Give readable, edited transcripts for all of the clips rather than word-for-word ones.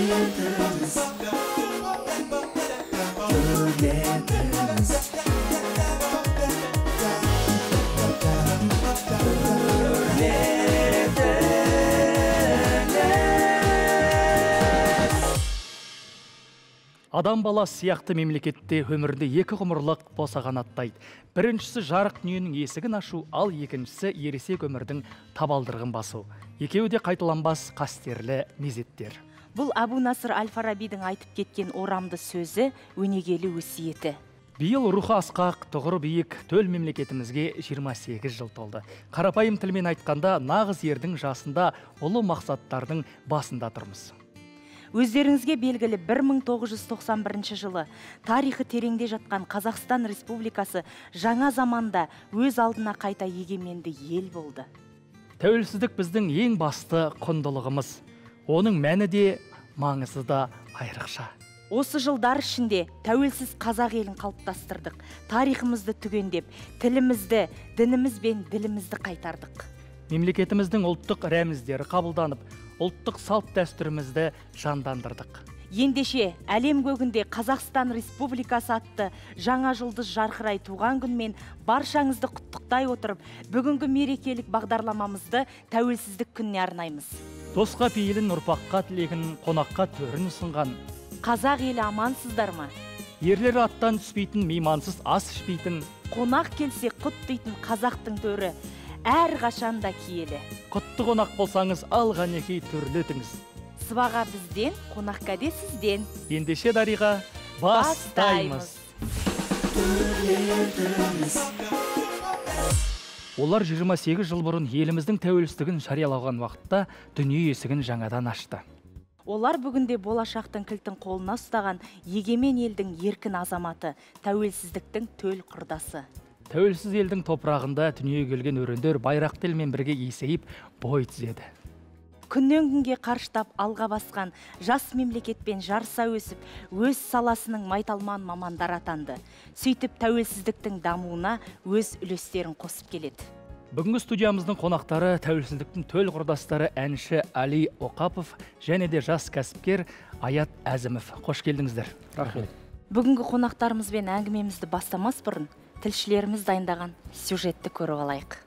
Адам баласы сияқты мемлекетте өмірінде екі ғұмырлық босаған аттайды. Біріншісі жарық дүниенің есігін ашу, ал екіншісі ересек өмірдің табалдырығын басу. Екеуі де қайталанбас қастерлі мезеттер. Бұл Абу Насыр Әл-Фарабидің айтып кеткен орамды сөзі, өнегелі өсиеті. Биыл рухы асқақ, тұғыры биік төл мемлекетімізге 28 жыл толды. Қарапайым тілмен айтқанда, нағыз ердің жасында ұлы мақсаттардың басында тұрмыз. Өздеріңізге белгілі 1991 жылы тарихы тереңде жатқан Қазақстан Республикасы жаңа заманда өз алдына қайта егеменді ел болды. Тәуелсіздік біздің ең басты құндылығымыз. Оның мәні де, маңызы да айрықша. Осы жылдар ішінде тәуелсіз қазақ елін қалыптастырдық. Тарихымызды түгендеп, тілімізді, дініміз бен ділімізді қайтардық. Мемлекетіміздің ұлттық рәміздері қабылданып, ұлттық салт дәстүрімізді жандандырдық. Ендеше әлем көгінде Қазақстан Республикасы атты жаңа жұлдыз жарқырай туған күнмен баршаңызды құттықтай отырып, бүгінгі мерекелік бағдарламамызды тәуелсіздік күніне арнаймыз. Досқа пейілін, ұрпаққа тілегін, қонаққа төрін ұсынған қазақ елі амансыздар ма? Ерлері аттан түспейтін, меймансыз ас ішпейтін, қонақ келсе құт дейтін қазақтың төрі әр қашанда киелі. Құтты қонақ болсаңыз, алғанекей түрлетіңіз. Сыбаға бізден, қонаққа де сізден. Ендеше дариға бастаймыз. Олар 28 жыл бұрын еліміздің тәуелсіздігін жариялаған уақытта дүние есігін жаңадан ашты. Олар бүгінде болашақтың кілтін қолына ұстаған егемен елдің еркін азаматы, тәуелсіздіктің төл құрдасы. Тәуелсіз елдің топырағында дүниеге келген өрендер байрақ тілмен бірге есейіп бой түзеді. Күннен күнге қарыштап алға басқан жас мемлекетпен жарыса өсіп, өз саласының майталман мамандар атанды. Сөйтіп тәуелсіздіктің дамуына өз үлестерін қосып келеді. Бүгінгі студиямыздың қонақтары тәуелсіздіктің төл құрдастары әнші Али Оқапов және де жас кәсіпкер Аят Әзімов. Қош келдіңіздер. Рахмет. Бүгінгі қонақтарымызбен әңгімемізді бастамас бұрын тілшілеріміз дайындаған сюжетті көріп алайық.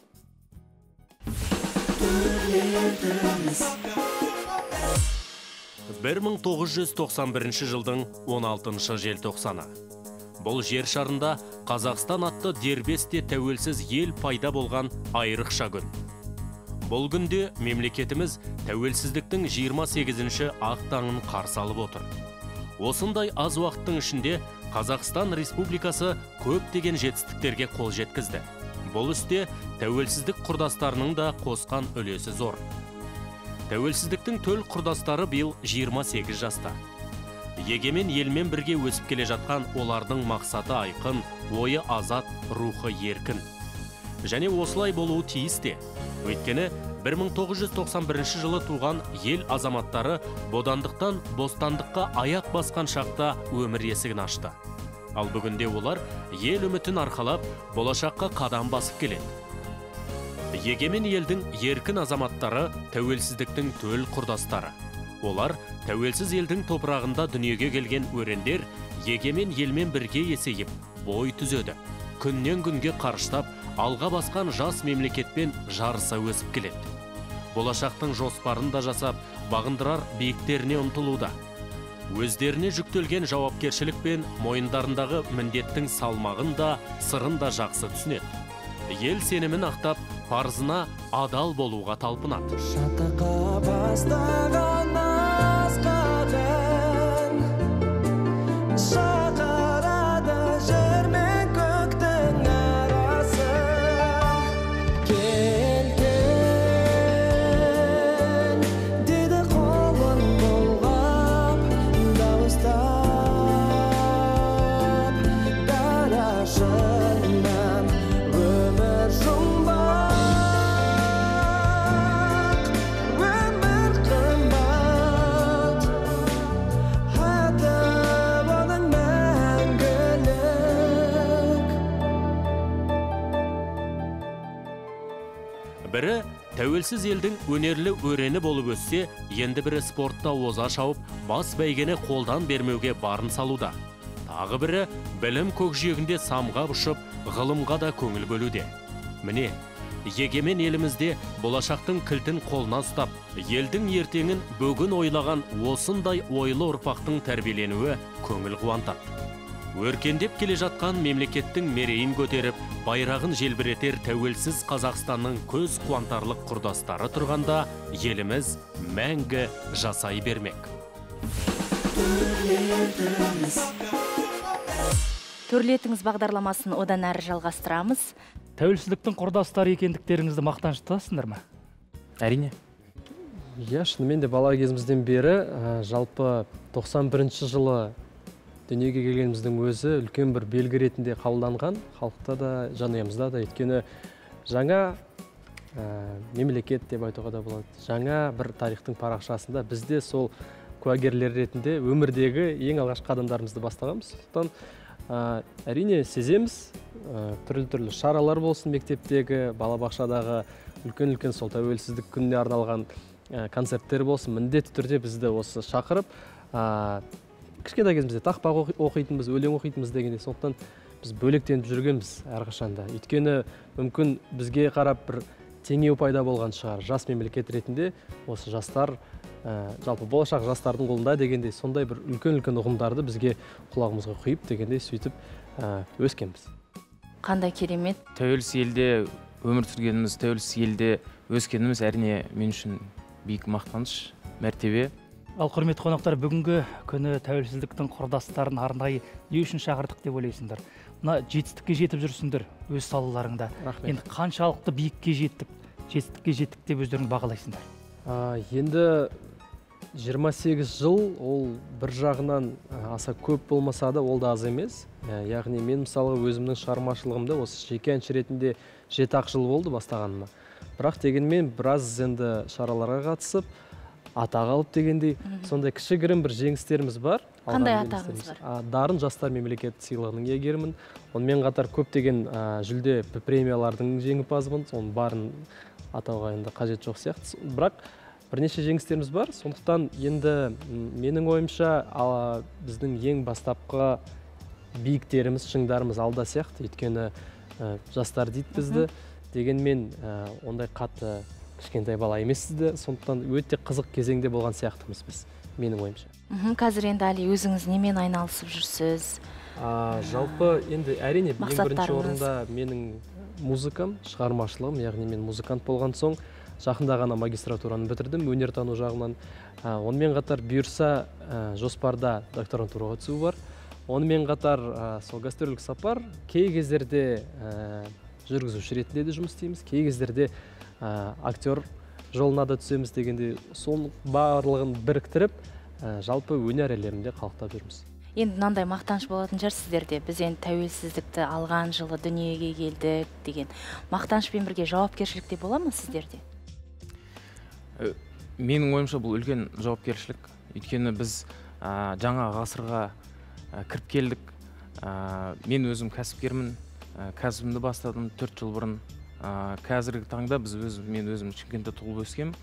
1991 жылдың 16 желтоқсаны. Бұл жер шарында Қазақстан атты дербесте тәуелсіз ел пайда болған айрықша күн. Бұл күнде мемлекетіміз тәуелсіздіктің 28-ші ақ таңын қарсы алып отыр. Осындай аз уақыттың ішінде Қазақстан Республикасы көптеген жетістіктерге қол жеткізді. Бұл істе тәуелсіздік құрдастарының да қосқан үлесі зор. Тәуелсіздіктің төл құрдастары биыл 28 жаста. Егемен елмен бірге өсіп келе жатқан олардың мақсаты айқын, ойы азат, рухы еркін. Және осылай болуы тиіс те. Өйткені 1991 жылы туған ел азаматтары бодандықтан бостандыққа аяқ басқан шақта өмір есігін ашты. Ал бүгінде олар ел үмітін арқалап, болашаққа қадам басып келеді. Егемен елдің еркін азаматтары тәуелсіздіктің төл құрдастары. Олар тәуелсіз елдің топырағында дүниеге келген өрендер егемен елмен бірге есейіп, бой түзеді. Күннен күнге қарыштап, алға басқан жас мемлекетпен жарыса өсіп келеді. Болашақтың жоспарын да жасап, бағындырар биіктеріне ұмтылуда. Өздеріне жүктелген жауапкершілік пен мойындарындағы міндеттің салмағын да, сырын да жақсы түсінеді. Ел сенімін ақтап, парызына адал болуға талпынады. Шатаққа бастаған асқардың шақырады жер мен көктің арасын. Келген деді қолын бұлғап, дауыстап дарашынан өмір жұмбақ, өмір қымбат, атып оның мәңгілік. Бірі Тәуелсіз елдің өнерлі өрені болып өссе, енді бірі спортта оза шауып, бас бәйгені қолдан бермеуге барын салуда. Тағы бірі білім көкжиегінде самға ұшып, ғылымға да көңіл бөлуде. Міне, егемен елімізде болашақтың кілтін қолына ұстап, елдің ертеңін бүгін ойлаған осындай ойлы ұрпақтың тәрбиеленуі көңіл қуантады. Өркендеп келе жатқан мемлекеттің мерейін көтеріп, байрағын желбіретер тәуелсіз Қазақстанның көз қуантарлық құрдастары тұрғанда, еліміз мәңгі жасай бермек. Төрлетіңіз бағдарламасын одан әрі жалғастырамыз. Тәуелсіздіктің құрдастары екендіктеріңізді мақтаныш тұтасыңдар ма? Әрине. Иә, шынымен де бала кезімізден бері жалпы 91 жылы дүниеге келгеніміздің өзі үлкен бір белгі ретінде қабылданған, халықта да, жанұямызда да. Өйткені жаңа мемлекет деп айтуға да болады. Жаңа бір тарихтың парақшасында бізде сол куәгерлер ретінде өмірдегі ең алғашқы қадамдарымызды бастағанбыз. Сондықтан әрине сеземіз, түрлі шаралар болсын, мектептегі, балабақшадағы үлкен сол тәуелсіздік күніне арналған концерттер болсын, міндетті түрде бізді осы шақырып, кішкентай кезімізде тақпақ оқитынбыз, өлең оқитынбыз дегенде. Сондықтан біз бөлектеніп жүргенбіз әрқашанда. Өйткені мүмкін бізге қарап бір теңеу пайда болған шығар. Жас мемлекет ретінде осы жастар, жалпы болашақ жастардың қолында дегенде сондай бір үлкен ұғымдарды бізге құлағымызға құйып дегенде сөйтіп өскенбіз. Қандай керемет. Тәуелсіз елде өмір сүргеніміз, тәуелсіз елде өскеніміз әрине мен үшін биік мақтаныш, мәртебе. Ал құрметті қонақтар, бүгінгі күні тәуелсіздіктің құрдастарын арнайы не үшін шақырдық деп ойлайсыңдар? Мына жетістікке жетіп жүрсіңдер өз салаларыңда. Рахмет. Енді қаншалықты биікке жеттік, жетістікке жеттік деп өздерің бағалайсыңдар? Енді 28 жыл ол бір жағынан аса көп болмаса да, ол да аз емес. Яғни мен мысалы өзімнің шығармашылығымды осы жеке әнші ретінде 7 жыл болды бастағаныма. Бірақ дегенмен біраз енді шараларға қатысып, атақ алып дегендей, сондай кішігірім бір жеңістеріміз бар. Қандай атағыңыз бар? Дарын жастар мемлекеттік сыйлығының иегерімін. Онымен қатар көптеген жүлде премиялардың жеңімпазымын. Оның барын атауға енді қажет жоқ сияқты. Бірақ бірнеше жеңістеріміз бар. Сондықтан енді менің ойымша біздің ең бастапқы биіктеріміз, шыңдарымыз алда сияқты. Өйткені жастар дейді бізді. Дегенмен ондай қатты кішкентай бала емессізді. Сондықтан өте қызық кезеңде болған сияқтымыз біз, менің ойымша. Қазір енді Али, өзіңіз немен айналысып жүрсіз? Жалпы енді әрине ең бірінші орында менің музыкам, шығармашылығым, яғни мен музыкант болған соң жақында ғана магистратураны бітірдім өнертану жағынан. Онымен қатар бұйырса жоспарда докторантураға түсу бар. Онымен қатар сол гастрольдік сапар кей кездерде жүргізуші ретінде де жұмыс істейміз, кей кездерде актер жолына да түсеміз дегенде, соның барлығын біріктіріп, жалпы өнер әлемінде қалықтап жүрміз. Енді мынандай мақтаныш болатын шығар сіздерде. Біз енді тәуелсіздікті алған жылы дүниеге келдік деген мақтанышпен бірге жауапкершілік те бола ма сіздерде? Менің ойымша бұл үлкен жауапкершілік. Өйткені біз жаңа ғасырға кіріп келдік. Мен өзім кәсіпкермін, кәсібімді бастадым 4 жыл бұрын. Қазіргі таңда мен өзім Шымкентте туылып өскем.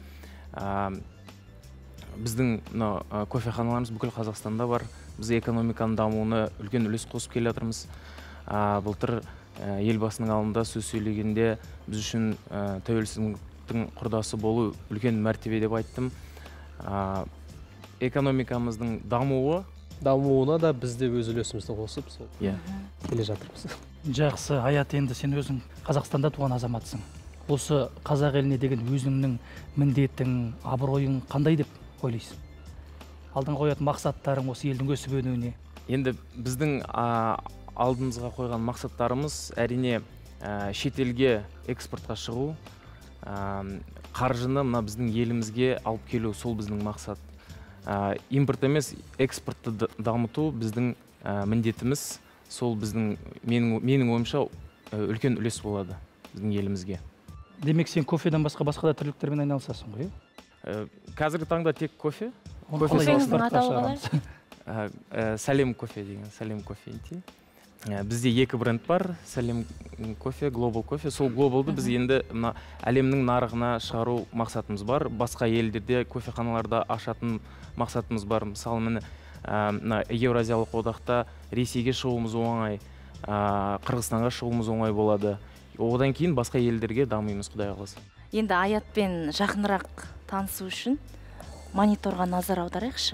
Біздің кофеханаларымыз бүкіл Қазақстанда бар. Біз экономиканың дамуына үлкен үлес қосып келе жатырмыз. Былтыр елбасының алдында сөз сөйлегенде біз үшін тәуелсіздіктің құрдасы болу үлкен мәртебе деп айттым. Экономикамыздың дамуына да біз де өз үлесімізді қосып келе жатырмыз. Жақсы, Аят, енді сен өзің Қазақстанда туған азаматсың. Осы қазақ еліне деген өзіңнің міндетің, абыройың қандай деп ойлайсың? Алдыңға қоятын мақсаттарың осы елдің өсіп өнуіне? Енді біздің алдымызға қойған мақсаттарымыз әрине шетелге экспортқа шығу, қаржыны мына біздің елімізге алып келу, сол біздің мақсат. Импорт емес, экспортты дамыту біздің міндетіміз. Сол біздің, менің ойымша үлкен үлес болады біздің елімізге. Демек сен кофеден басқа да тірліктермен айналысасың ғой? Қазіргі таңда тек кофе. Кофеңіздің атауы қалай? Сәлем кофе деген, сәлем кофе. Бізде екі бренд бар, Сәлем кофе, Global кофе. Сол Global'ды біз енді мына әлемнің нарығына шығару мақсатымыз бар. Басқа елдерде кофеханаларда ашатын мақсатымыз бар. Мысалы міне мына Еуразиялық одақта Ресейге шығуымыз оңай, Қырғызстанға шығуымыз оңай болады. Одан кейін басқа елдерге дамимыз, Құдай қаласа. Енді Аятпен жақынырақ танысу үшін мониторға назар аударайықшы.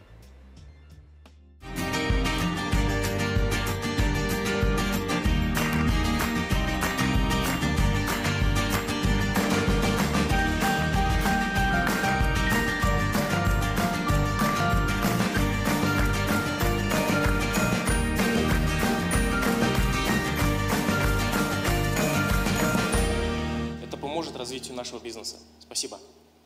развитию нашего бизнеса. Спасибо.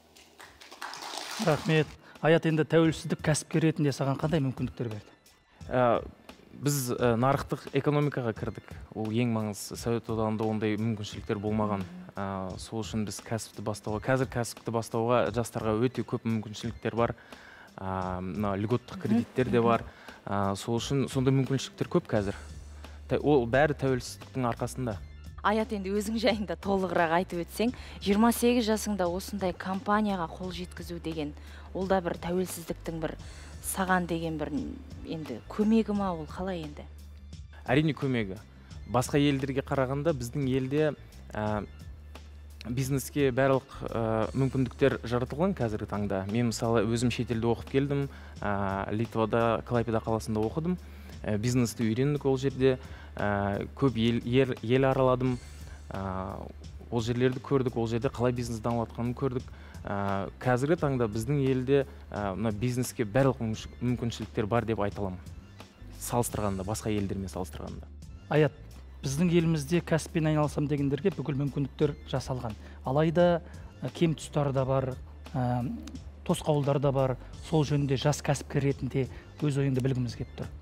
Рахмет. Аят, енді тәуелсіздік кәсіпкер ретінде саған қандай мүмкіндіктер берді? Біз нарықтық экономикаға кірдік. Ол ең маңызды. Совет одағында ондай мүмкіншіліктер болмаған. Сол үшін біз кәсіпті бастауға, қазір кәсіпті бастауға жастарға өте көп мүмкіншіліктер бар. Льготтық кредиттер де бар. Сол үшін сондай мүмкіншіліктер көп қазір. Ол бәрі тәуелсіздіктің арқасында. Аят, енді өзің жайында толығырақ айтып өтсең, 28 жасыңда осындай компанияға қол жеткізу деген, ол да бір тәуелсіздіктің бір саған деген бір енді көмегі ма, ол қалай енді? Әрине көмегі. Басқа елдерге қарағанда біздің елде бизнеске барлық мүмкіндіктер жаратылған қазіргі таңда. Мен мысалы өзім шетелде оқып келдім, Литвада, Клайпеда қаласында оқыдым. Бизнесті үйрендік ол жерде, көп ел араладым, ол жерлерді көрдік, ол жерде қалай бизнес дамып жатқанын көрдік. Қазіргі таңда біздің елде бизнеске барлық мүмкіншіліктер бар деп айта аламын. Салыстырғанда, басқа елдермен салыстырғанда. Аят, біздің елімізде кәсіппен айналысам дегендерге бүкіл мүмкіндіктер жасалған. Алайда кем тұстары да бар, тосқауылдар да бар. Сол жөнінде жас кәсіпкер ретінде өз ойыңды білгіміз келіп тұр.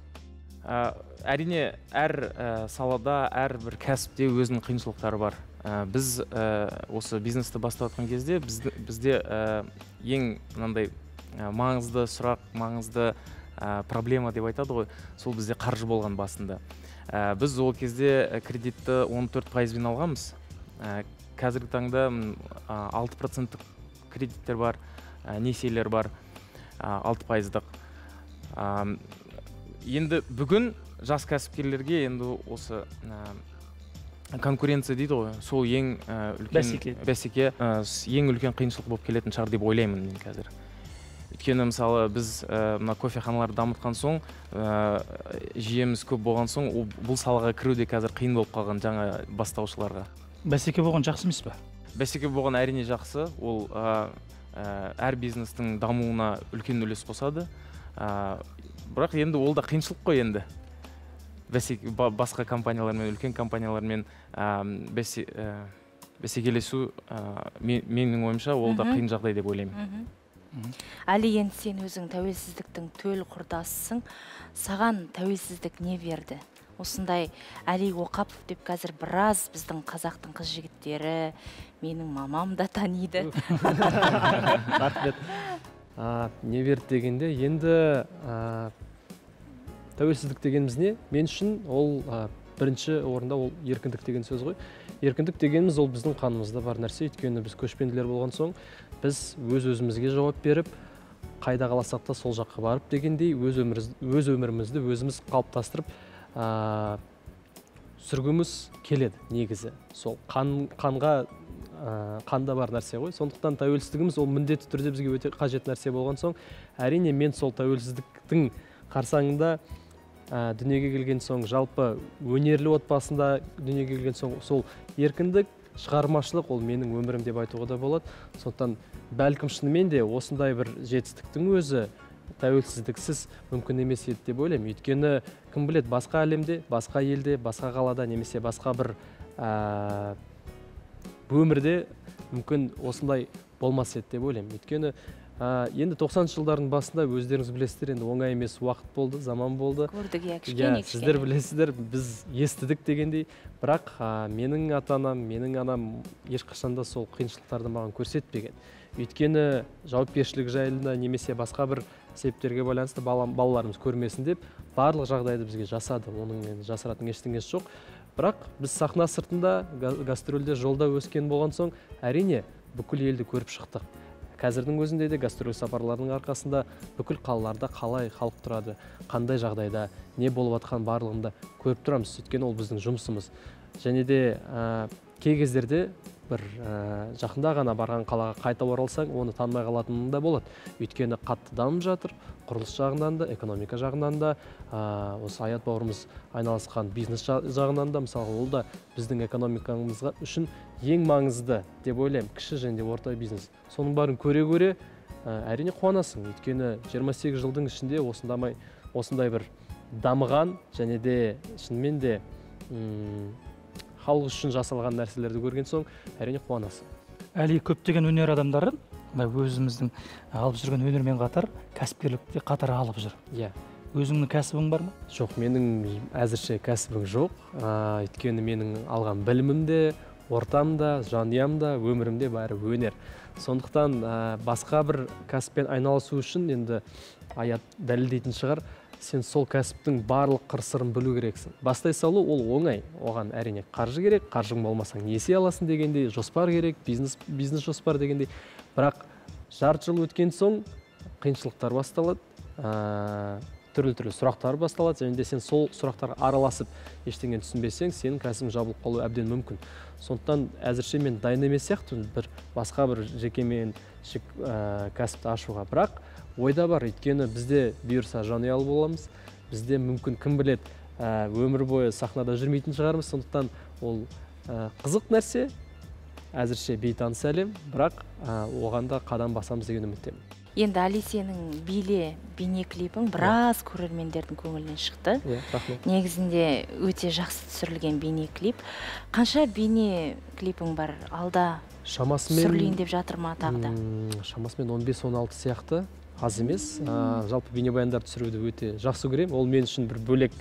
Әрине, әр салада, әр бір кәсіпте өзінің қиыншылықтары бар. Біз осы бизнесті бастап жатқан кезде бізде ең мынандай маңызды сұрақ, маңызды проблема деп айтады ғой, сол бізде қаржы болған басында. Біз ол кезде кредитті 14%-бен алғанбыз. Қазіргі таңда 6% кредиттер бар, несиелер бар, 6%-дық. Енді бүгін жас кәсіпкерлерге енді осы конкуренция дейді ғой, сол ең үлкен бәсеке, ең үлкен қиыншылық болып келетін шығар деп ойлаймын мен қазір. Өйткені мысалы біз мына кофеханаларды дамытқан соң, жүйеміз көп болған соң, бұл салаға кіруде қазір қиын болып қалған жаңа бастаушыларға. Бәсеке болған жақсы емес пе? Бәсеке болған әрине жақсы, ол әр бизнестің дамуына үлкен үлес қосады. Бірақ енді ол да қиыншылық қой енді. Басқа компаниялармен, үлкен компаниялармен бәсекелесу, менің ойымша, ол да қиын жағдай деп ойлаймын. Әлі, енді сен өзің тәуелсіздіктің төл құрдасысың. Саған тәуелсіздік не берді? Осындай Әли Оқапов деп қазір біраз біздің қазақтың қыз жігіттері, менің мамам да таниды. Рахмет. Не берді дегенде, енді тәуелсіздік дегеніміз не? Мен үшін ол бірінші орында ол еркіндік деген сөз ғой. Еркіндік дегеніміз ол біздің қанымызда бар нәрсе. Өйткені біз көшпенділер болған соң, біз өз-өзімізге жауап беріп, қайда қаласақ та сол жаққа барып дегендей өз өмірімізді өзіміз қалыптастырып сүргіміз келеді негізі. Сол қанда бар нәрсе ғой. Сондықтан тәуелсіздігіміз ол міндетті түрде бізге өте қажет нәрсе болған соң, әрине мен сол тәуелсіздіктің қарсаңында дүниеге келген соң, жалпы өнерлі отбасында дүниеге келген соң, сол еркіндік, шығармашылық ол менің өмірім деп айтуға да болады. Сондықтан бәлкім шынымен де осындай бір жетістіктің өзі тәуелсіздіксіз мүмкін емес еді деп ойлаймын. Өйткені кім біледі, басқа әлемде, басқа елде, басқа қалада немесе басқа бір өмірде мүмкін осындай болмас еді деп ойлаймын. Өйткені енді 90 жылдардың басында өздеріңіз білесіздер, енді оңай емес уақыт болды, заман болды. Көрдік, кішкене. Сіздер білесіздер, біз естідік дегендей, бірақ менің ата-анам, менің анам ешқашанда сол қиыншылықтарды маған көрсетпеген. Өйткені жауапкершілік жайында немесе басқа бір себептерге байланысты балаларымыз көрмесін деп барлық жағдайды бізге жасады. Оның енді жасыратын ештеңесі жоқ. Бірақ біз сахна сыртында гастрольде жолда өскен болған соң, әрине бүкіл елді көріп шықтық. Қазірдің өзінде де гастроль сапарларының арқасында бүкіл қалаларда қалай халық тұрады, қандай жағдайда, не болып жатқан барлығында көріп тұрамыз. Өйткені ол біздің жұмысымыз. Және де кей кездерде бір жақында ғана барған қалаға қайта оралсаң, оны танымай қалатының да болады. Өйткені қатты дамып жатыр, құрылыс жағынан да, экономика жағынан да, осы Аят бауырымыз айналысқан бизнес жағынан да, мысалы, ол да біздің экономикамызға үшін ең маңызды деп ойлаймын, кіші және орта бизнес. Соның барын көре-көре әрине қуанасың. Өйткені 28 жылдың ішінде осындай бір дамыған және де шынымен де халық үшін жасалған нәрселерді көрген соң әрине қуанасың. Әли көптеген өнер адамдары өзіміздің алып жүрген өнермен қатар кәсіпкерлікте қатар алып жүр. Иә. Өзіңнің кәсібің бар ма? Жоқ, менің әзірше кәсібім жоқ. Өйткені менің алған білімім де, ортам да, жанұям да, өмірім де бәрі өнер. Сондықтан басқа бір кәсіппен айналысу үшін енді Аят дәлелдейтін шығар, сен сол кәсіптің барлық қыр-сырын білу керексің. Бастай салу ол оңай. Оған әрине қаржы керек, қаржың болмасаң несие аласың дегендей, жоспар керек, бизнес жоспар дегендей. Бірақ жарты жыл өткен соң қиыншылықтар басталады, түрлі сұрақтар басталады, және де сен сол сұрақтарға араласып ештеңені түсінбесең, сенің кәсібің жабылып қалуы әбден мүмкін. Сондықтан әзірше мен дайын емес сияқтымын басқа бір жекеменшік кәсіпті ашуға. Бірақ ойда бар, өйткені бізде бұйырса жанұялы боламыз, бізде мүмкін кім біледі, өмір бойы сахнада жүрмейтін шығармыз. Сондықтан ол қызық нәрсе, әзірше бейтаныс әлем, бірақ оған да қадам басамыз деген үміттемін. Енді Али, сенің бейне клипің біраз көрермендердің көңілінен шықты. Рахмет. Негізінде өте жақсы түсірілген бейне клип. Қанша бейне клипің бар? Алда түсірілейін деп жатыр ма тағы да? Шамасымен 15-16 сияқты, аз емес. Жалпы бейнебаяндар түсіруді өте жақсы көремін. Ол мен үшін бір бөлек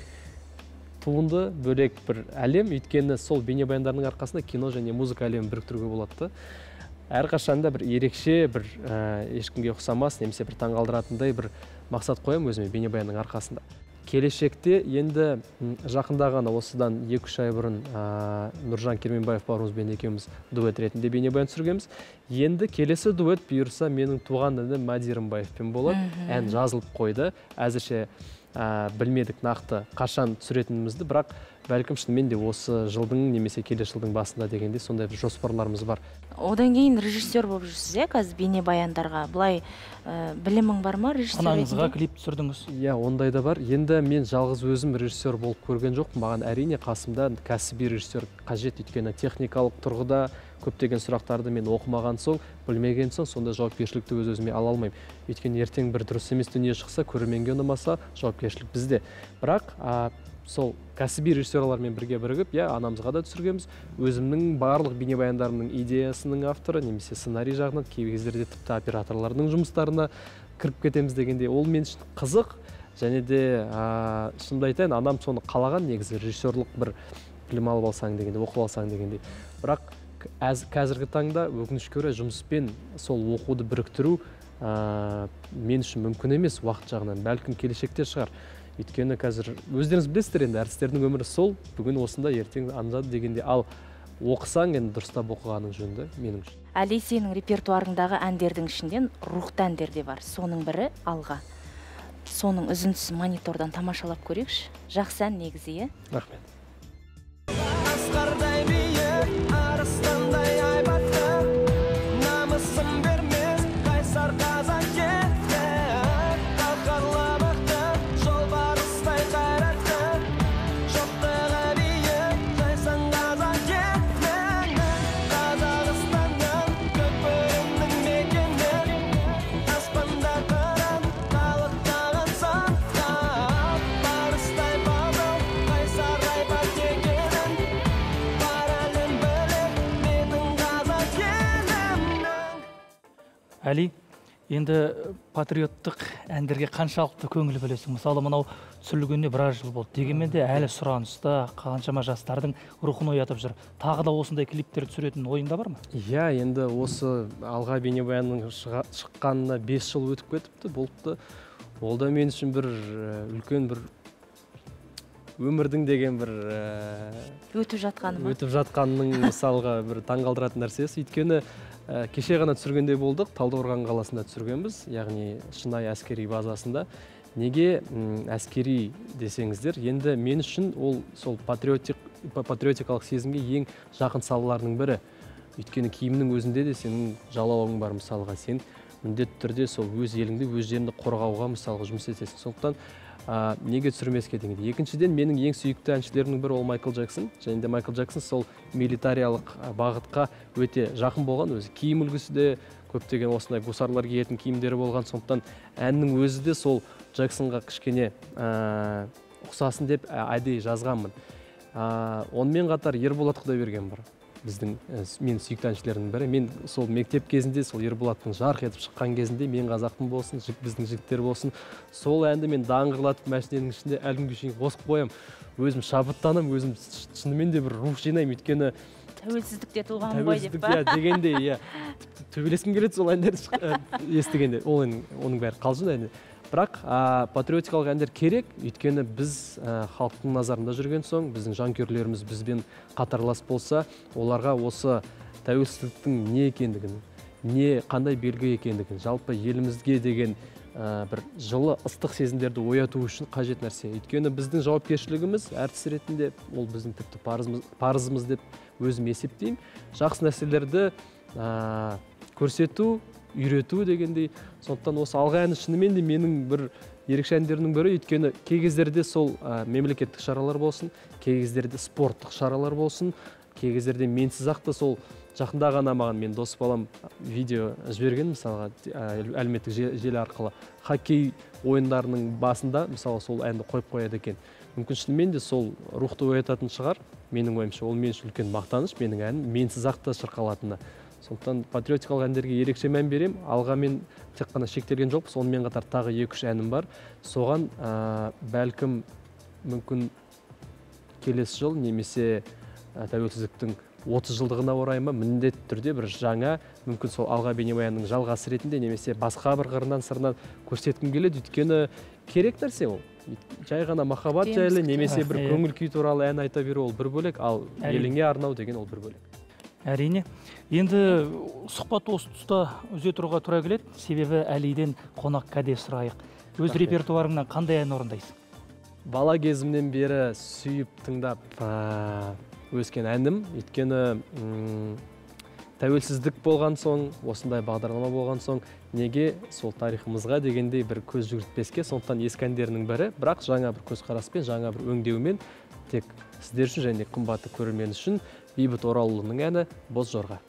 туынды, бөлек бір әлем. Өйткені сол бейнебаяндардың арқасында кино және музыка әлемін біріктіруге болады. Әрқашанда бір ерекше, бір ешкімге ұқсамас, немесе бір таңғалдыратындай бір мақсат қоямын өзіме бейнебаянның арқасында. Келешекте енді жақында ғана осыдан 2-3 ай бұрын Нұржан Керменбаев бауырымызбен екеуміз дуэт ретінде бейнебаян түсіргенбіз. Енді келесі дуэт бұйырса менің туған інім Мәди Рымбаевпен болады. Ән жазылып қойды. Әзірше білмедік нақты қашан түсіретінімізді, бірақ бәлкім шынымен де осы жылдың немесе келесі жылдың басында дегенде сондай бір жоспарларымыз бар. Одан кейін режиссер болып жүрсіз, қазір бейнебаяндарға. Бұлай білімің бар ма режиссер ретінде? Анаңызға клип түсірдіңіз. Иә, ондай да бар. Енді мен жалғыз өзім режиссер болып көрген жоқпын. Маған әрине қасымда кәсіби режиссер қажет, өйткені техникалық тұрғыда көптеген сұрақтарды мен оқымаған соң, білмеген соң, сонда жауапкершілікті өз-өзіме ала алмаймын. Өйткені ертең бір дұрыс емес дүние шықса, көрерменге ұнамаса, жауапкершілік бізде. Бірақ сол кәсіби режиссерлармен бірге бірігіп, анамызға да түсіргенбіз. Өзімнің барлық бейнебаяндарымның идеясының авторы, немесе сценарий жағынан, кей кездерде тіпті операторлардың жұмыстарына кіріп кетеміз дегенде, ол мен үшін қызық. Және де шынымды айтайын, анам соны қалаған, негізі режиссерлық бір білім алып алсаң дегенде, оқып алсаң дегенде. Бірақ қазіргі таңда өкінішке орай жұмыспен сол оқуды біріктіру мен үшін мүмкін емес уақыт жағынан, бәлкім келешекте шығар. Өйткені қазір өздеріңіз білесіздер, енді әртістердің өмірі сол, бүгін осында, ертең анда дегенде, ал оқысаң енді дұрыстап оқығаның жөнді менің үшін. Әли, сенің репертуарыңдағы әндердің ішінден рухты әндер де бар. Соның бірі Алға. Соның үзіндісін монитордан тамашалап көрейікші. Жақсы ән негізі, Рахмет. Асқардай биік, арыстандай айбатты, намысын бермес, қайсар қазақ кетті. Қаһарлы мықты, жолбарыстай қайратты, жоқтығы биік, жайсаң қазақ кетті. Қазақстанның көпірінің мекені, аспанда қыран, қалықтаған сақтап, барыстай бабыл, қайсар айбат екенін, бар әлем біліп, менің қазақ елімнің. Әли, енді патриоттық әндерге қаншалықты көңіл бөлесің? Мысалы, мынау түсірілгеніне біраз жыл болды. Дегенмен де әлі сұраныста, қаншама жастардың рухын оятып жүр. Тағы да осындай клиптер түсіретін ойыңда бар ма? Иә, енді осы Алға бейнебаянның шыққанына 5 жыл өтіп кетіпті, болыпты. ол да мен үшін бір үлкен бір өмірдің деген бір өтіп жатқаны ма? өтіп жатқанның мысалға бір таңғалдыратын нәрсесі. Өйткені кеше ғана түсіргендей болдық, Талдықорған қаласында түсіргенбіз, яғни шынайы әскери базасында. Неге әскери десеңіздер, енді мен үшін ол сол патриотикалық сезімге ең жақын салаларының бірі. Өйткені киімнің өзінде де сенің жалауың бар, мысалға сен міндетті түрде сол өз еліңді, өз жеріңді қорғауға мысалға жұмыс етесің. Сондықтан неге түсірмеске дегенде. Екіншіден, менің ең сүйікті әншілерінің бірі ол Майкл Джексон. Және де Майкл Джексон сол милитариялық бағытқа өте жақын болған. Өзі киім үлгісі де көптеген осындай гусарлар киетін киімдері болған. Сондықтан әннің өзі де сол Джексонға кішкене ұқсасын деп әдейі жазғанмын. Онымен қатар Ерболат Құдайберген бар. Мен сүйікті әншілердің бірі. Мен сол мектеп кезінде сол Ерболаттың жарқ етіп шыққан кезінде мен қазақтың болсын, біздің жігіттер болсын, сол әнді мен даңғырлатып мәшіненің ішінде әлі күнге шейін қосып қоямын. Өзім шабыттанамын, өзім шынымен де бір рух жинаймын. Өйткені тәуелсіздікте туған ғой деп па? Дегенде, төбелескім келеді сол әндерді естігенде. Оның бәрі қалжың әні. Бірақ патриотикалық әндер керек, өйткені біз халықтың назарында жүрген соң, біздің жанкүйерлеріміз бізбен қатарлас болса, оларға осы тәуелсіздіктің не екендігін, қандай белгі екендігін, жалпы елімізге деген бір жылы ыстық сезімдерді ояту үшін қажет нәрсе. Өйткені біздің жауапкершілігіміз әртіс ретінде, ол біздің тіпті парызымыз деп өзім есептеймін. Жақсы нәрселерді көрсету, үйрету дегендей. Сондықтан осы алға әні шынымен де менің бір ерекше әндерінің бірі. Өйткені кей кездерде сол мемлекеттік шаралар болсын, кей кездерде спорттық шаралар болсын, кей кездерде менсіз ақты сол жақында ғана маған мен дос балам видео жіберген, мысалға әлеуметтік желі арқылы хоккей ойындарының басында мысалы сол әнді қойып қояды екен. Мүмкін шынымен де сол рухты оятатын шығар. Менің ойымша ол мен үшін үлкен мақтаныш, менің әнім менсіз ақты шырқалатыны. Сондықтан патриотикалық әндерге ерекше мән берем. Алға мен тек қана шектелген жоқпын, сонымен қатар тағы 2-3 әнім бар. Соған бәлкім мүмкін келесі жыл немесе тәуелсіздіктің 30 жылдығына орай ма міндетті түрде бір жаңа, мүмкін сол алға бейнебаянның жалғасы ретінде немесе басқа бір қырынан сырынан көрсеткім келеді. Өйткені керек нәрсе ол. Жай ғана махаббат жайлы немесе бір көңіл күй туралы ән айта беру ол бір бөлек, ал еліңе арнау деген ол бір бөлек. Әрине. Енді сұхбат осы тұста үзе тұруға тура келеді, себебі Әлиден қонақ кәде сұрайық. Өз репертуарыңнан қандай ән орындайсың? Бала кезімнен бері сүйіп тыңдап өскен әнім. Өйткені тәуелсіздік болған соң, осындай бағдарлама болған соң, неге сол тарихымызға дегендей бір көз жүгіртпеске, сондықтан ескі әндерінің бірі, бірақ жаңа бір көзқараспен, жаңа бір өңдеумен тек сіздер үшін және қымбатты көрермен үшін Бейбіт Оралұлының әні «Боз жорға».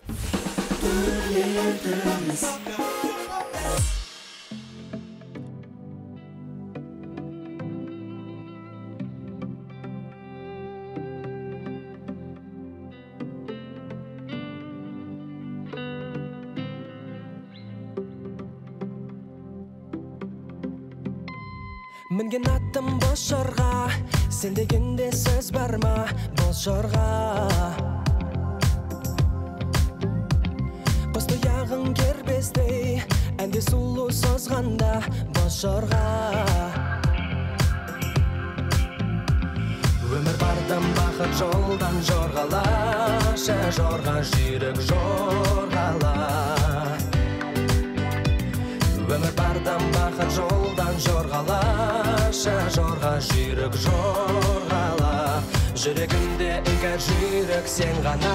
Мінген аттым боз жорға, сен дегенде сөз бар ма, боз жорға? Қос тұяғың кербестей, әнде сұлу созғанда, боз жорға. Өмір бардан бақыт жолдан жорғалашы, жорға жүйрік жорғала. Өмір бардан бақыт жолдан жорғалашы, жорға жүйрік жорғала. Жүрегімде іңкәр жүйрік сен ғана.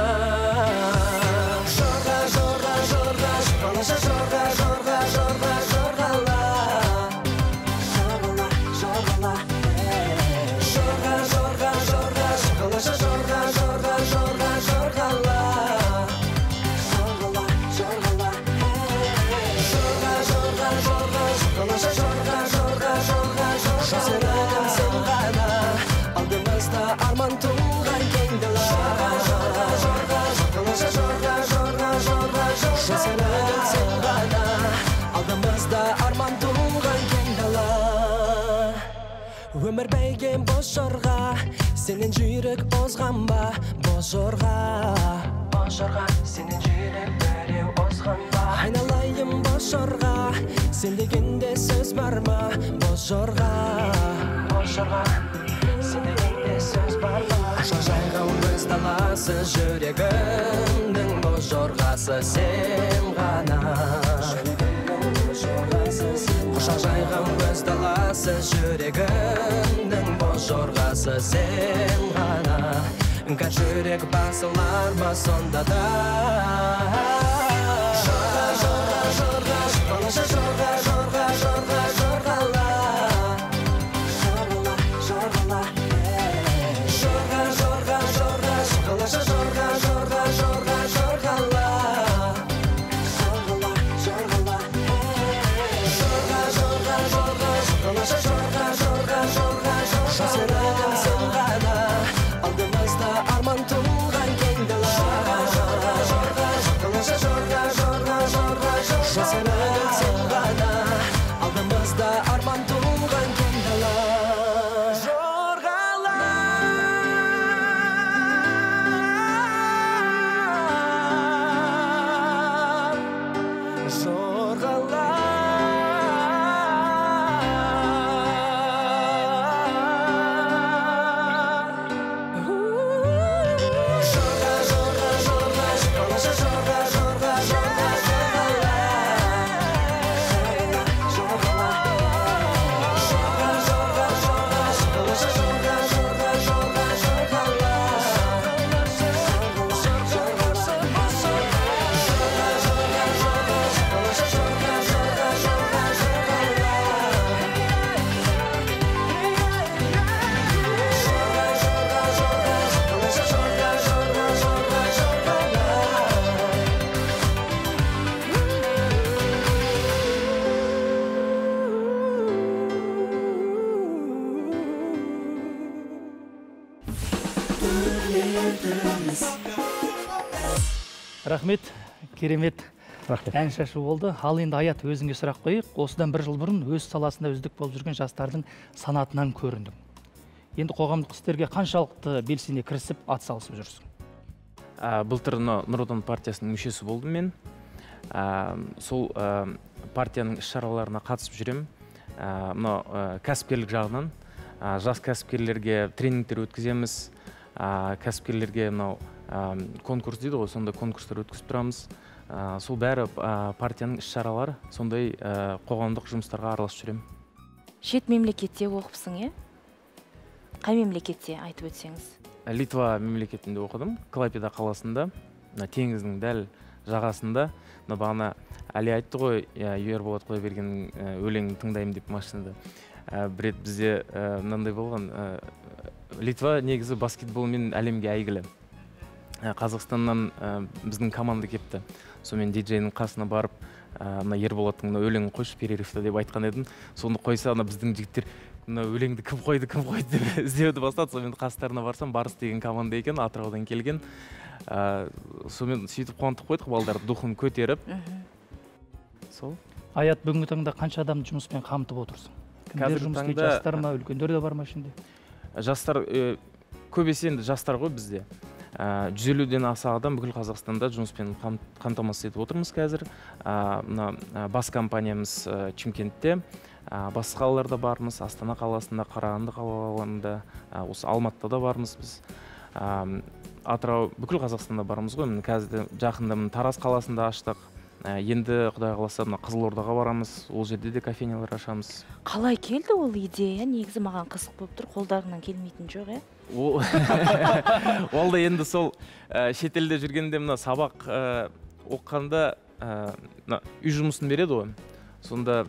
Жорға, жорға, жорға, жорғалашы, жорға, жорға, жорға, жорғала. Жорғала, жорғала. Жорға, жорға, жорға, жорғалашы, жорға, жорға, жорға, жорғала. Жорғала, жорғала. Жорға, жорға, жорға, жорғалашы, жорға, жорға, жорға, жорғала. Сен ғана, алдымызда арман туған кең дала. Жорға, жорға, жорға, жорғалашы, жорға, жорға, жорға, жорғала. Сен ғана, алдымызда арман туған кең дала. Өмір бәйген боз жорға, сенен жүйрік озған ба, боз жорға. Боз жорға, сенен жүйрік біреу озған ба. Айналайын боз боз жорға, сен дегенде сөз бар ма? Боз жорға, сен дегенде сөз бар ма? Құшақ жайған өз даласы, жүрегімнің боз жорғасы сен ғана. Құшақ жайған өз даласы, жүрегімнің боз жорғасы сен ғана. Үңкәр жүрек басылар ма сонда да? Жорға, жорға, жорға, жорғалаша жорға, жорға, жорға, жорғала. Жорғала, жорғала, жорға, жорға, жорға, жорғалаша жорға, жорға, жорға, жорғала. Жорғала, жорғала, жорға, жорға, жорға, жорғалаша жорға, жорға, жорға, жорғала. Сен ғана алдымызда арман туған кең дала. Жорға, жорға, жорғалаша жорға, жорға, жорға, жорғала. Сен ғана алдымызда арман туған кең дала. Жорғала. Жорғала. Жорға, жорға, жорға, жорғалаша жорға, жорға, жорға, жорғала. Жорғала. Жорға, жорға, жорға, жорғалаша жорға, жорға, жорға, жорғала. Жорға, жорға, жорғалаша жорға, жорға, жорға, жорғала. Рахмет, керемет Рахмет. ән шашу болды. Ал енді Аят, өзіңе сұрақ қойып, осыдан бір жыл бұрын өз саласында үздік болып жүрген жастардың санатынан көріндің. Енді қоғамдық істерге қаншалықты белсене кірісіп, атсалысып жүрсің? Былтыр Нұр Отан партиясының мүшесі болдым мен. Сол партияның іс-шараларына қатысып жүрем. Мына кәсіпкерлік жағынан жас кәсіпкерлерге тренингтер өткіземіз. Кәсіпкерлерге мынау конкурс дейді ғой, сондай конкурстар өткізіп тұрамыз. Сол бәрі партияның іс-шаралары, сондай қоғамдық жұмыстарға араласып жүрем. Шет мемлекетте оқыпсың, е? Қай мемлекетте айтып өтсеңіз? Литва мемлекетінде оқыдым, Клайпеда қаласында, теңіздің дәл жағасында. Бағана Али айтты ғой, Ерболат Құдайбергеннің өлеңін тыңдаймын деп машинада. Бір рет бізде мынандай болған, Литва негізі баскетболмен әлемге әйгілі. Қазақстаннан біздің команда кепті. Сонымен диджейдің қасына барып, Ерболаттың өлеңін қойшы перерывта деп айтқан едім. Соны қойса, біздің жігіттер өлеңді кім қойды деп іздеуді бастады. Сонымен қастарына барсам, Барыс деген команда екен, Атыраудан келген. Сонымен сөйтіп қуантып қойдық, балдарды духын көтеріп. Сол. Аят, бүгінгі таңда қанша адамды жұмыспен қамтып отырсың? Кімдер жұмыс істейді, жастар ма, үлкендер де бар ма ішінде? Жастар, көбесі енді жастар ғой бізде. 150-ден аса адам бүкіл Қазақстанда жұмыспен қамтамасыз етіп отырмыз қазір. Бас компаниямыз Чимкентте, басқа қалаларда бармыз, Астана қаласында, Қарағанды қалаларында, осы Алматыда да бармыз біз. Атырау, бүкіл Қазақстанда бармыз ғой. Қазір жақында Тараз қаласында аштық. Енді Құдай қаласа Қызылордаға барамыз, ол жерде де кофейнялар ашамыз. Қалай келді ол идея? Негізі маған қызық болып тұр, қолдарыңнан келмейтін жоқ, е? Ол да енді сол шетелде жүргенде сабақ оққанда үй жұмысын береді ғой. Сонда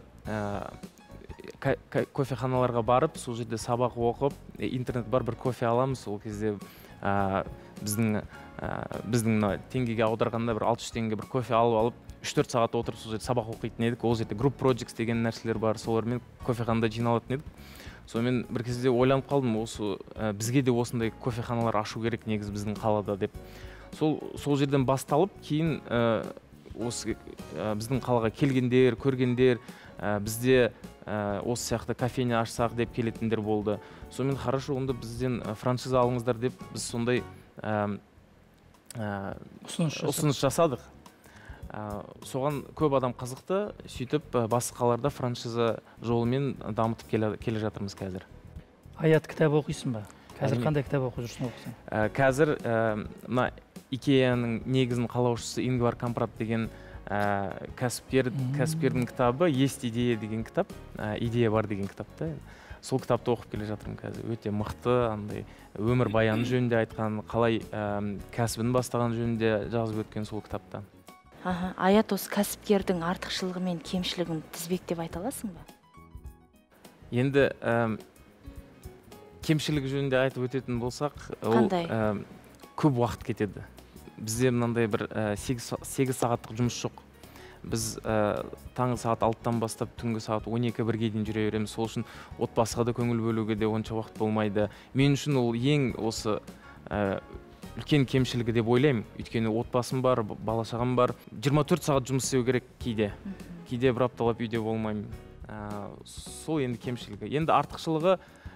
кофеханаларға барып, сол жерде сабақ оқып, интернет бар, бір кофе аламыз. Ол кезде біздің теңгеге аударғанда бір 600 теңге бір кофе алып 3-4 сағат отырып сол жерде сабақ оқитын едік. Ол жерде group projects деген нәрселер бар, солармен кофеханада жиналатын едік. Сонымен бір кезде ойланып қалдым, осы бізге де осындай кофеханалар ашу керек негізі біздің қалада деп. Сол жерден басталып, кейін осы біздің қалаға келгендер, көргендер, бізде осы сияқты кофейня ашсақ деп келетіндер болды. Сонымен хорошо, онда бізден франшиза алыңыздар деп біз сондай ұсыныс жасадық. соған көп адам қызықты, сөйтіп басқа қалаларда франшиза жолымен дамытып келе жатырмыз қазір. Аят, кітап оқисың ба? Қазір Әрине. қандай кітап оқып жүрсің оқысың? Қазір мына Икеяның негізін қалаушысы Ингвар Кампрат деген кәсіпкердің кітабы «Есть идея» деген кітап, идея бар деген кітапта. Сол кітапты оқып келе жатырмын қазір. Өте мықты, андай өмір баяны жөнінде айтқан, қалай кәсібін бастаған жөнінде жазып өткен сол кітапта. Аят, осы кәсіпкердің артықшылығы мен кемшілігін тізбектеп айта аласың ба? Енді кемшілігі жөнінде айтып өтетін болсақ, ол көп уақыт кетеді. Бізде мынандай бір 8 сағаттық жұмыс жоқ. Біз таңғы сағат 6-тан бастап түнгі сағат 12-1-ге дейін жүре береміз. Сол үшін отбасыға да көңіл бөлуге де онша уақыт болмайды. Мен үшін ол ең осы үлкен кемшілігі деп ойлаймын. Өйткені отбасым бар, бала-шағам бар. 24 сағат жұмыс істеу керек кейде. Кейде бір апталап үйде болмаймын. Сол енді кемшілігі. Енді артықшылығы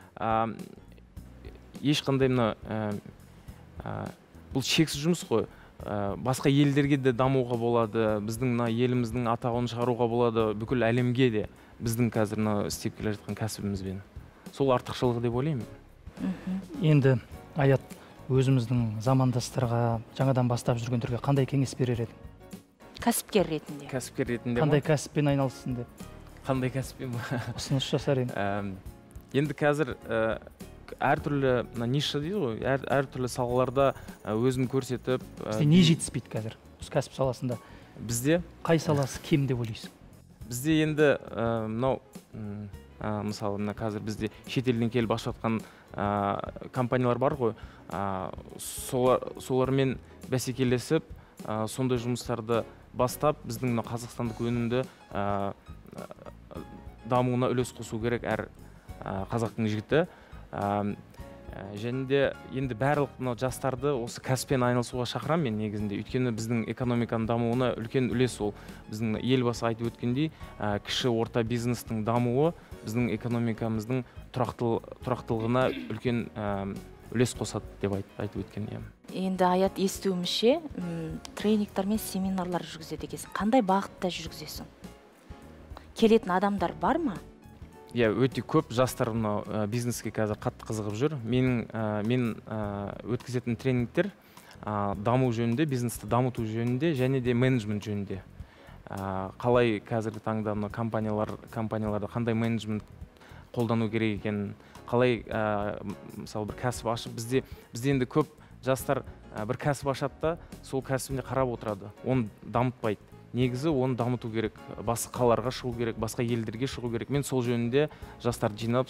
ешқандай бұл шексіз жұмыс қой. Басқа елдерге де дамуға болады, біздің еліміздің атағын шығаруға болады, бүкіл әлемге де біздің қазір істеп келе жатқан кәсібімізбен. Сол артықшылығы деп ойлаймын. Енді Аят, өзіміздің замандастарға, жаңадан бастап жүргендерге қандай кеңес берер едің? Кәсіпкер ретінде. Кәсіпкер ретінде қандай кәсіппен айналыссын деп? Қандай кәсіппен? Ұсыныс жасар едің. Енді қазір әртүрлі ниша дейді ғой, әртүрлі салаларда өзін көрсетіп. Бізде не жетіспейді қазір осы кәсіп саласында? Бізде қай саласы кем деп ойлайсың? Бізде енді мынау мысалы қазір бізде шетелден келіп ашып жатқан компаниялар бар ғой, солармен бәсекелесіп, сондай жұмыстарды бастап, біздің қазақстандық өнімді дамуына үлес қосу керек әр қазақтың жігіті. Және де енді барлық жастарды осы кәсіппен айналысуға шақырамын мен негізінде. Өйткені біздің экономиканың дамуына үлкен үлес ол. Біздің елбасы айтып өткендей, кіші орта бизнестің дамуы біздің экономикамыздың тұрақтылығына үлкен үлес қосады деп айтып өткен. Енді Аят, естуімізше, тренингтер мен семинарлар жүргізеді екенсің. Қандай бағытта жүргізесің? Келетін адамдар бар ма? Өте көп жастар бизнеске қазір қатты қызығып жүр. Мен өткізетін тренингтер даму жөнінде, бизнесті дамыту жөнінде және де менеджмент жөнінде. Қалай қазіргі таңда компанияларда қандай менеджмент қолдану керек екенін, қалай мысалы бір кәсіп ашып, бізде енді көп жастар бір кәсіп ашады да, сол кәсібіне қарап отырады, оны дамытпайды. Негізі оны дамыту керек, басқа қалаларға шығу керек, басқа елдерге шығу керек. Мен сол жөнінде жастарды жинап,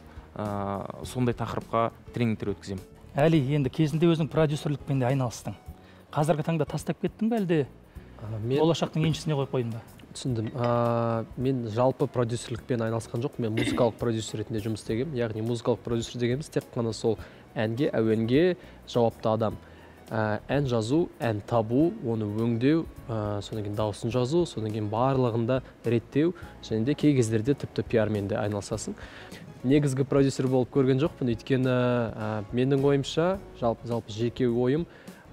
сондай тақырыпқа тренингтер өткіземін. Әли, енді кезінде өзің продюсерлікпен де айналыстың. Қазіргі таңда тастап кеттің бе, әлде болашақтың еншісіне қойып қойдың ба? Түсіндім. Мен жалпы продюсерлікпен айналысқан жоқ, мен музыкалық продюсер ретінде жұмыс істегенмін. Яғни музыкалық продюсер дегеніміз тек қана сол әнге, әуенге жауапты адам. Ән жазу, ән табу, оны өңдеу, содан кейін дауысын жазу, содан кейін барлығында реттеу, және де кей кездерде тіпті пиармен де айналысасың. Негізгі продюсер болып көрген жоқпын, өйткені менің ойымша, жалпы жеке ойым,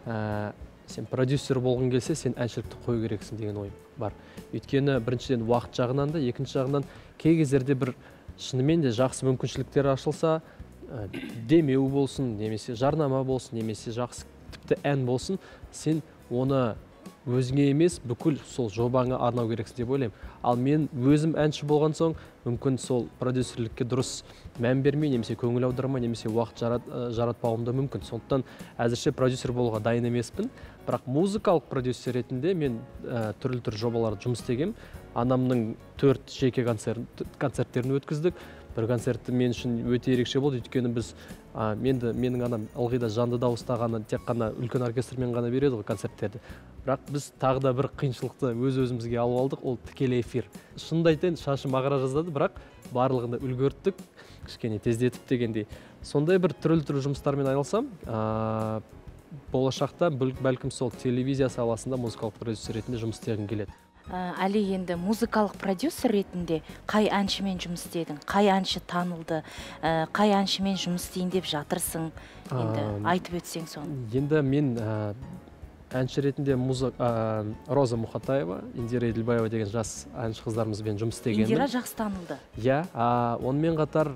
сен продюсер болғың келсе, сен әншілікті қою керексің деген ойым бар. Өйткені біріншіден уақыт жағынан да, екінші жағынан кей кездерде бір шынымен де жақсы мүмкіншіліктер ашылса, демеу болсын, немесе жарнама болсын, немесе жақсы тіпті ән болсын, сен оны өзіңе емес, бүкіл сол жобаңа арнау керексің деп ойлаймын. Ал мен өзім әнші болған соң, мүмкін сол продюсерлікке дұрыс мән бермей, немесе көңіл аудармай, немесе уақыт жаратпауым да мүмкін. Сондықтан әзірше продюсер болуға дайын емеспін. Бірақ музыкалық продюсер ретінде мен түрлі жобаларды жұмыс істегенмін. Анамның 4 жеке концерттерін өткіздік. Бір концертті мен үшін өте ерекше болды, өйткені менің анам ылғи да жанды дауыстағаны, тек қана үлкен оркестрмен ғана береді ғой концерттерді. Бірақ біз тағы да бір қиыншылықты өз-өзімізге алып алдық, ол тікелей эфир. Шынымды айтайын, шашым ағара жаздады, бірақ барлығында үлгерттік, кішкене тездетіп дегендей. Сондай бір түрлі жұмыстармен айналсам, болашақта бәлкім сол телевизия саласында музыкалық продюсер ретінде жұмыс істегім келеді. Әли, енді музыкалық продюсер ретінде қай әншімен жұмыс істедің? Қай әнші танылды? Қай әншімен жұмыс істейін деп жатырсың? Енді айтып өтсең соны. Енді мен әнші ретінде Роза Мұхатаева, Индира Еділбаева деген жас әнші қыздарымызбен жұмыс істегенмін. Индира жақсы танылды. Иә, онымен қатар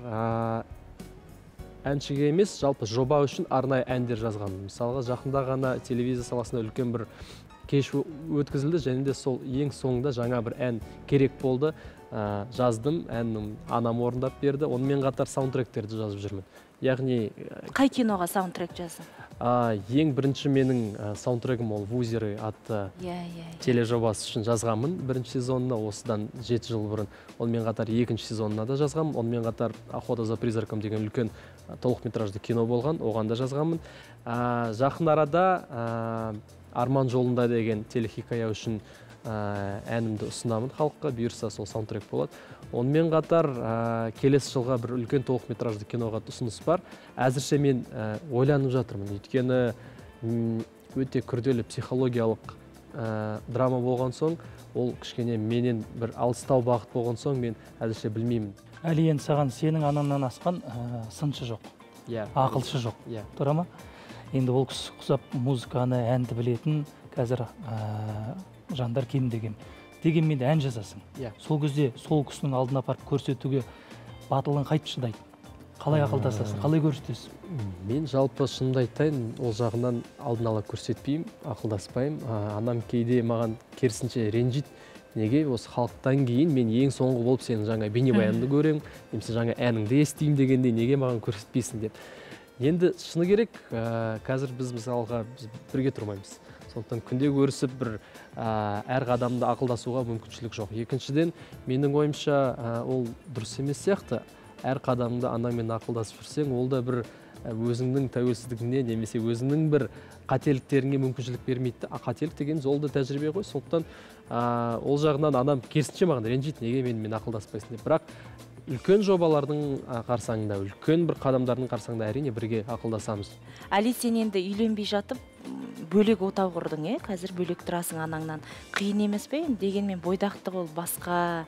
әншіге емес, жалпы жоба үшін арнайы әндер жазғанмын. Мысалға, жақында ғана телевизия саласында үлкен бір кеш өткізілді, және де сол ең соңында жаңа бір ән керек болды. Жаздым, әнім анам орындап берді. Онымен қатар саундтректерді жазып жүрмін. Яғни қай киноға саундтрек жаздың? Ең бірінші менің саундтрегім ол «Вузеры» атты тележобасы үшін жазғанмын. Бірінші сезонына осыдан 7 жыл бұрын. Онымен қатар екінші сезонына да жазғанмын. Онымен қатар «Охота за призраком» деген үлкен толықметражды кино болған, оған да жазғанмын. Жақын арада «Арман жолында» деген телехикая үшін әнімді ұсынамын халыққа, бұйырса сол саундтрек болады. Онымен қатар келесі жылға бір үлкен толықметражды киноға ұсыныс бар. Әзірше мен ойланып жатырмын. Өйткені өте күрделі психологиялық драма болған соң, ол кішкене менен бір алыстау бағыт болған соң, мен әзірше білмеймін. Әлі енді саған сенің анаңнан асқан сыншы жоқ, ақылшы жоқ, тұра ма? Енді ол кісі құсап музыканы, әнді білетін қазір жандар кем деген. Дегенмен де ән жазасың. Сол кезде сол кісінің алдына апарып көрсетуге батылың қайтып шыдайды? Қалай ақылдасасың, қалай көрсетесің? Мен жалпы шынымды айтайын, ол жағынан алдын ала көрсетпеймін, ақылдаспаймын. Анам кейде маған керісінше ренжиді. Неге осы халықтан кейін мен ең соңғы болып сенің жаңа бейнебаяныңды көремін, немесе жаңа әніңді естимін дегенде неге маған көрсетпейсің деп. Енді шыны керек, қазір біз мысалға бірге тұрмаймыз. Сондықтан күнде көрісіп бір әр қадамда ақылдасуға мүмкіншілік жоқ. Екіншіден, менің ойымша ол дұрыс емес сияқты. Әр қадамда анаңмен ақылдасып жүрсең, ол да бір өзіңнің тәуелсіздігіне немесе өзіңнің бір қателіктеріңе мүмкіншілік бермейді. Қателік деген ол да тәжірибе ғой. Сондықтан ол жағынан анам керісінше маған ренжиді, неге менімен ақылдаспайсың деп. Бірақ үлкен жобалардың қарсаңында, үлкен бір қадамдардың қарсаңында әрине бірге ақылдасамыз. Әли, сен енді үйленбей жатып бөлек отау құрдың, қазір бөлек тұрасың анаңнан. Қиын емес пе? Дегенмен бойдақтық ол басқа,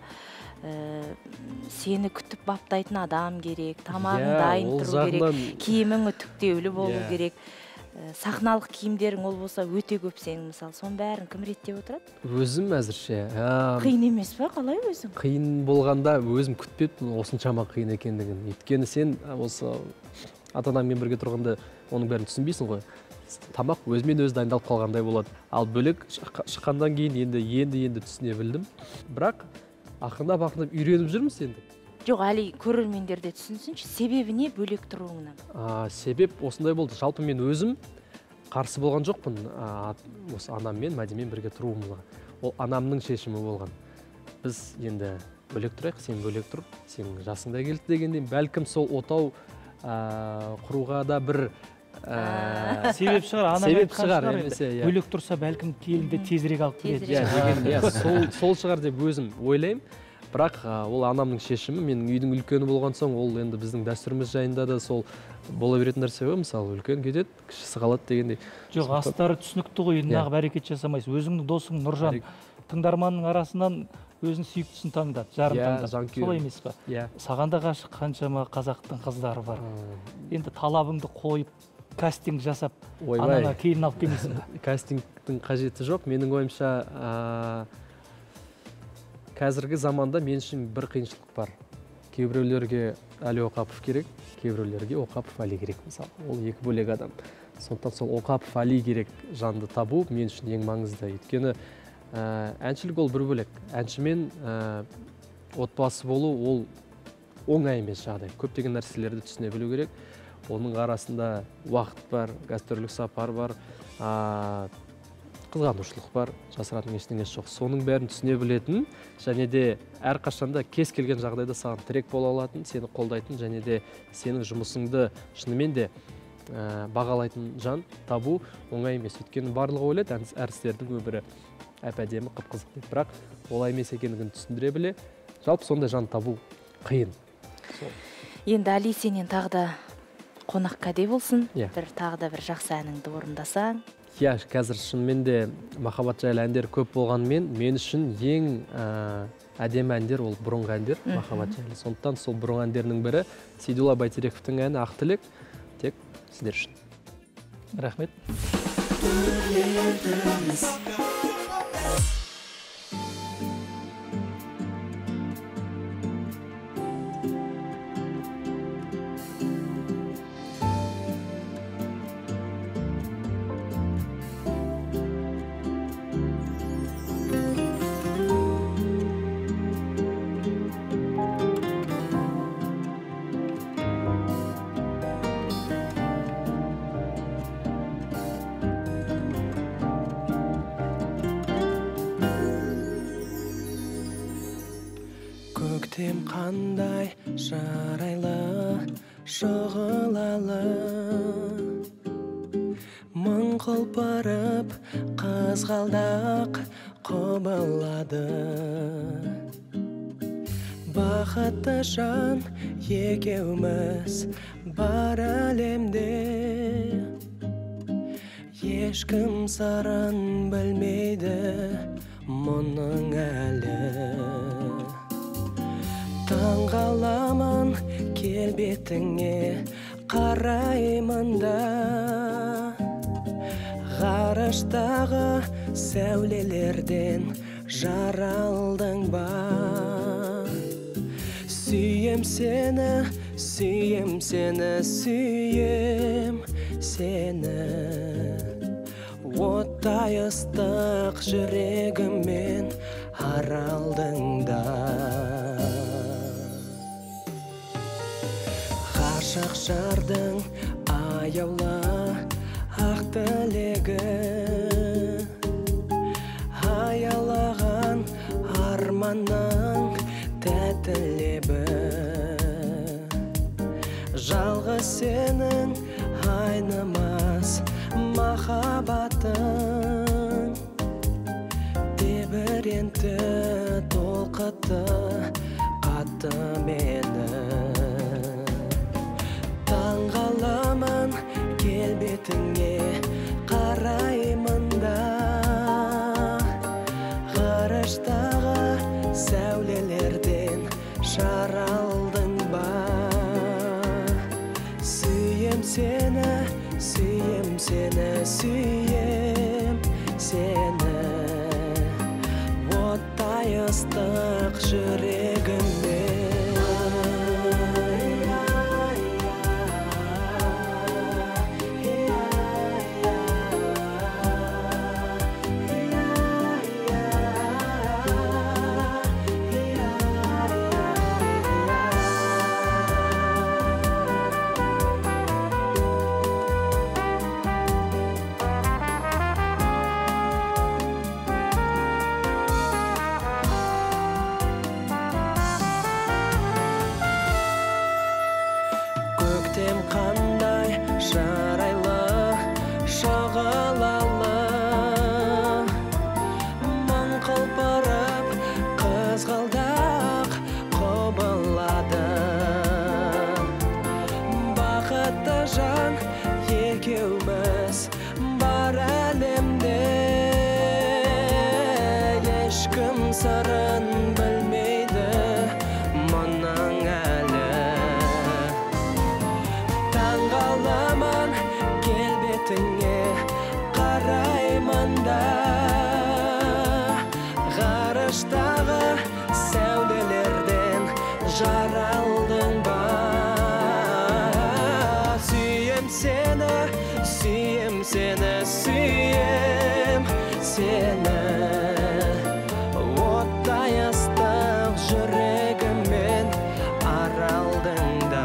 сені күтіп баптайтын адам керек, тамағың дайын тұру керек, киімің үтіктеулі болу керек. Сахналық киімдерің ол болса өте көп сенің, мысалы, соның бәрін кім реттеп отырады? Өзім әзірше. Қиын емес пе? Қалай өзің? Қиын болғанда өзім күтпеппін осыншама қиын екендігін. Өйткені сен осы ата-анаңмен бірге тұрғанда оның бәрін түсінбейсің ғой. Тамақ өзімен өзі дайындалып қалғандай болады. Ал бөлек шыққандан кейін енді түсіне білдім. Бірақ ақырындап үйреніп жүрміз енді. Жоқ, Әли, көрермендер де түсінсінші, себебі не бөлек тұруыңнан? Себеп осындай болды. Жалпы мен өзім қарсы болған жоқпын осы анаммен, Мәдимен бірге тұруымызға. Ол анамның шешімі болған. Біз енді бөлек тұрайық, сен бөлек тұр, сенің жасыңда келді дегенде, бәлкім сол отау құруға да бір себеп шығар, себеп шығар, немесе бөлек тұрса бәлкім келінді тезірек алып келеді. Сол шығар деп өзім ойлаймын. Бірақ ол анамның шешімі, менің үйдің үлкені болған соң, ол енді біздің дәстүріміз жайында да сол бола беретін нәрсе ғой, мысалы, үлкен кетеді, кішісі қалады дегендей. Жоқ, астары түсінікті ғой, нағып әрекет жасамайсыз. Өзіңнің досың Нұржан тыңдарманның арасынан өзінің сүйіктісін таңдады, жарын таңдады. Солай емес пе? Саған да ғашық қаншама қазақтың қыздары бар. Енді талабыңды қойып, кастинг жасап, анаңа келін алып келмейсің бе? Кастингтің қажеті жоқ. Менің ойымша қазіргі заманда мен үшін бір қиыншылық бар. Кейбіреулерге Әли Оқапов керек, кейбіреулерге Оқапов Әли керек, мысалы. Ол екі бөлек адам. Сондықтан сол Оқапов Әли керек жанды табу мен үшін ең маңызды. Өйткені әншілік ол бір бөлек. Әншімен отбасы болу ол оңай емес жағдай. Көптеген нәрселерді түсіне білу керек. Оның арасында уақыт бар, гастрольдік сапар бар, қызғанушылық бар, жасыратын ештеңесі жоқ. Соның бәрін түсіне білетін, және де әрқашанда кез келген жағдайда саған тірек бола алатын, сені қолдайтын, және де сенің жұмысыңды шынымен де бағалайтын жан табу оңай емес. Өйткені барлығы ойлайды, әртістердің өмірі әп-әдемі, қып-қызық деп. Бірақ олай емес екендігін түсіндіре біле, жалпы сондай жан табу қиын. Енді Әли, сенен тағы да қонақ кәде болсын, тағы да бір жақсы әніңді орындасаң. Қазір шынымен де махаббат жайлы әндер көп болғанымен, мен үшін ең әдемі әндер ол бұрынғы әндер, махаббат жайлы. Сондықтан сол бұрынғы әндерінің бірі Сейдулла Байтерековтің әні «Ақ тілек», тек сіздер үшін. Рахмет. түрлеріміз. Көктем қандай жарайлы, шұғылалы, мың құлпырып қызғалдақ құбылады. Бақытты жан екеуміз бар әлемде, ешкім сырын білмейді мұның әлі. Таңғаламын келбетіңе қараймын да, ғарыштағы сәулелерден жаралдың ба. Сүйем сені, сүйем сені, сүйем сені, оттай ыстық жүрегіммен аралдың да. Ғашық жардың аяулы ақ тілегі, аялаған арманның тәтті лебі. Жалғыз сенің айнымас махаббатың, тебіренті толқытты қатты мені. Таңғаламын келбетіңе қараймын да, ғарыштағы сәулелерден жаралдың ба. Сүйем сені, сүйем сені, сүйем сені, оттай ыстық жүрегіммен. Көктем қандай жарайлы, шұғылалы, мың құлпырып қызғалдақ құбылады. Бақытты жан екеуміз бар әлемде, ешкім сырын білмейді мұның әлі. Таңғаламын келбетіңе қараймын да, ғарыштағы сәулелерден жаралдың ба. Сүйем сені, сүйем сені, сүйем сені, оттай ыстық жүрегіммен аралдың да.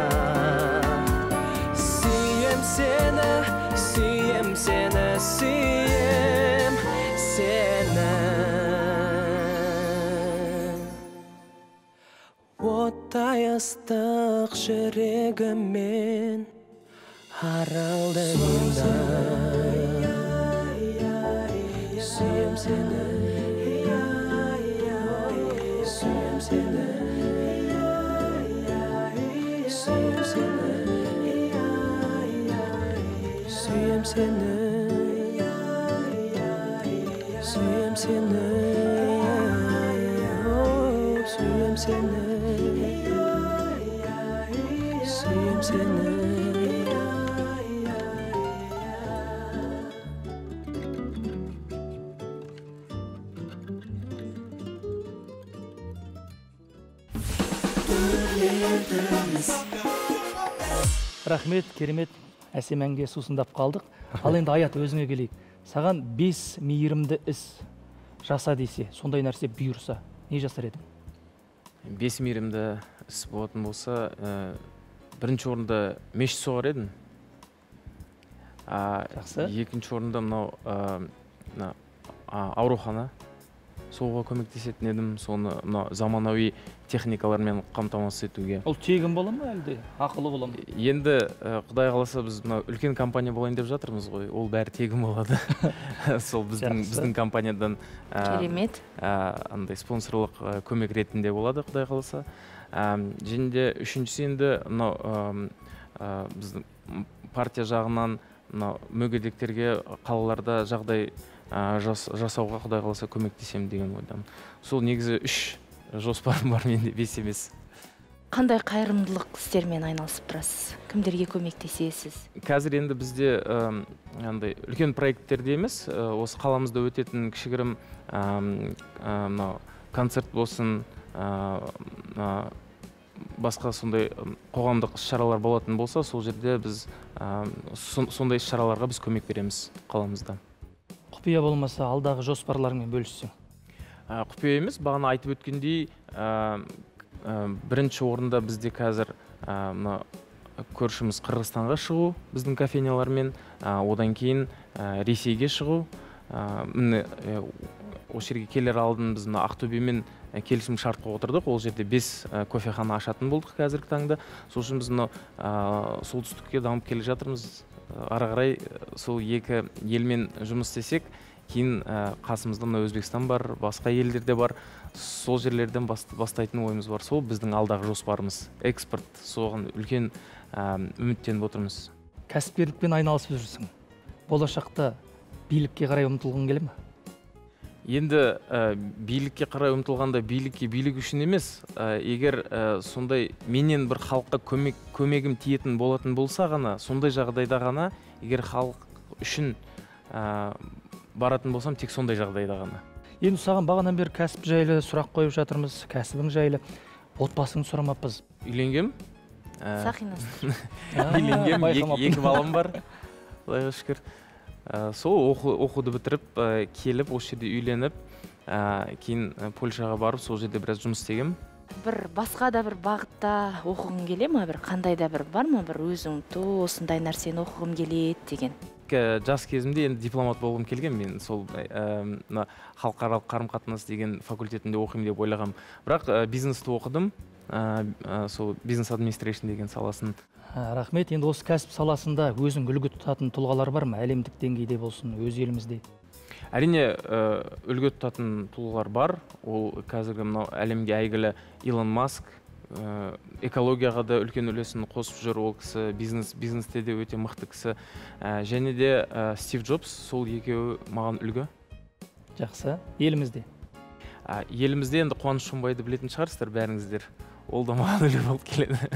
Сүйем сені, сүйем сені, сүйем сені, оттай ыстық жүрегіммен аралдың да. Сүйем сені, сүйем сені, сүйем сені, сүйем сені, сүйем сені, сүйем сені, сүйем сені. бердіңіз. Рахмет, керемет, әсем әнге сусындап қалдық. Ал енді Аят, өзіңе келейік. Саған 5 мейірімді іс жаса десе, сондай нәрсе бұйырса, не жасар едің? 5 мейірімді іс болатын болса, бірінші орында мешіт соғар едім. Жақсы. Екінші орында мынау аурухана соғуға көмектесетін едім. Соны заманауи техникалармен қамтамасыз етуге. Ол тегін бола ма әлде ақылы бола ма? Енді Құдай қаласа біз үлкен компания болайын деп жатырмыз ғой. Ол бәрі тегін болады. Сол біздің компаниядан Керемет. андай спонсорлық көмек ретінде болады, Құдай қаласа. Және де үшіншісі енді біздің партия жағынан мүгедектерге қалаларда жағдай жасауға Құдай қаласа көмектесем деген ойдамын. Сол негізі 3 жоспарым бар менде, 5 емес. Қандай қайырымдылық істермен айналысып тұрасыз? Кімдерге көмектесесіз? Қазір енді бізде андай үлкен проекттерде емес, осы қаламызда өтетін кішігірім концерт болсын, басқа сондай қоғамдық іс-шаралар болатын болса, сол жерде біз сондай іс-шараларға біз көмек береміз қаламызда. Құпия болмаса, алдағы жоспарларыңмен бөліссең? Құпия емес, бағана айтып өткендей, бірінші орында бізде қазір көршіміз Қырғызстанға шығу, біздің кофейнялармен, одан кейін Ресейге шығу. Осы жерге келер алдын біз Ақтөбемен келісім шартқа отырдық. Ол жерде 5 кофехана ашатын болдық қазіргі таңда. Сол үшін біз солтүстікке дамып келе жатырмыз. Ары қарай сол екі елмен жұмыс істесек, кейін қасымызда Өзбекстан бар, басқа елдерде бар. Сол жерлерден бастайтын ойымыз бар. Сол біздің алдағы жоспарымыз. Экспорт, соған үлкен үміттеніп отырмыз. Кәсіпкерлікпен айналысып жүрсің. Болашақта билікке қарай ұмтылғың келе ме? Енді билікке қарай ұмтылғанда билік үшін емес, егер сондай менен бір халыққа көмегім тиетін болатын болса ғана, сондай жағдайда ғана, егер халық үшін баратын болсам, тек сондай жағдайда ғана. Енді саған бағанан бері кәсіп жайлы сұрақ қойып жатырмыз, кәсібің жайлы. Отбасыңды сұрамаппыз. Үйленгем. Сақинасыз. Үйленгем, 2 балам бар. Құдайға шүкір. Сол оқуды бітіріп, келіп, осы жерде үйленіп, кейін Польшаға барып, сол жерде біраз жұмыс істегем. Бір басқа да бір бағытта оқығың келе ма? Бір қандай да бір бар ма? Бір өзің осындай нәрсені оқығым келеді деген. Жас кезімде енді дипломат болғым келген, мен сол халықаралық қарым-қатынас деген факультетінде оқимын деп ойлағам. Бірақ бизнесті оқыдым, сол бизнес администрейшн деген саласын. Рахмет. Енді осы кәсіп саласында өзің үлгі тұтатын тұлғалар бар ма? Әлемдік деңгейде болсын, өз елімізде. Әрине, үлгі тұтатын тұлғалар бар. Ол қазіргі әлемге әйгілі Илон Маск, экологияға да үлкен үлесін қосып жүр. Ол кісі бизнесте де өте мықты кісі. Және де Стив Джобс, сол екеуі маған үлгі. Жақсы. Елімізде? Елімізде енді Қуаныш Шонбайды білетін шығарсыздар бәріңіздер. Ол да маған үлгі болып келеді.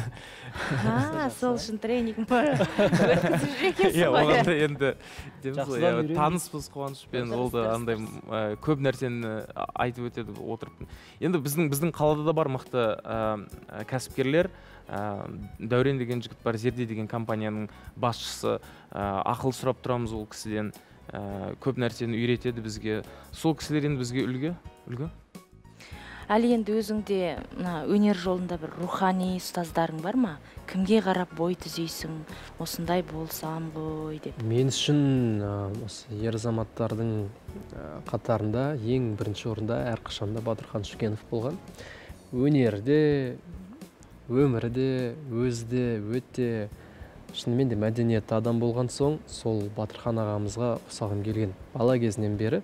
Сол үшін тренинг өткізіп жүрекесіз ғой. Оларда енді таныспыз Қуанышпен, ол да андай көп нәрсені айтып өтеді отырып. Енді біздің қалада да бар мықты кәсіпкерлер. Дәурен деген жігіт бар, Зерде деген компанияның басшысы. Ақыл сұрап тұрамыз ол кісіден. Көп нәрсені үйретеді бізге. Сол кісілер енді бізге үлгі. Әлі енді өзіңде өнер жолында бір рухани ұстаздарың бар ма? Кімге қарап бой түзейсің, осындай болсам ғой деп? Мен үшін осы ер азаматтардың қатарында ең бірінші орында әрқашанда Батырхан Шүкенов болған. Өнерде, өмірде, өзде өте шынымен де мәдениетті адам болған соң, сол Батырхан ағамызға ұқсағым келген. Бала кезінен бері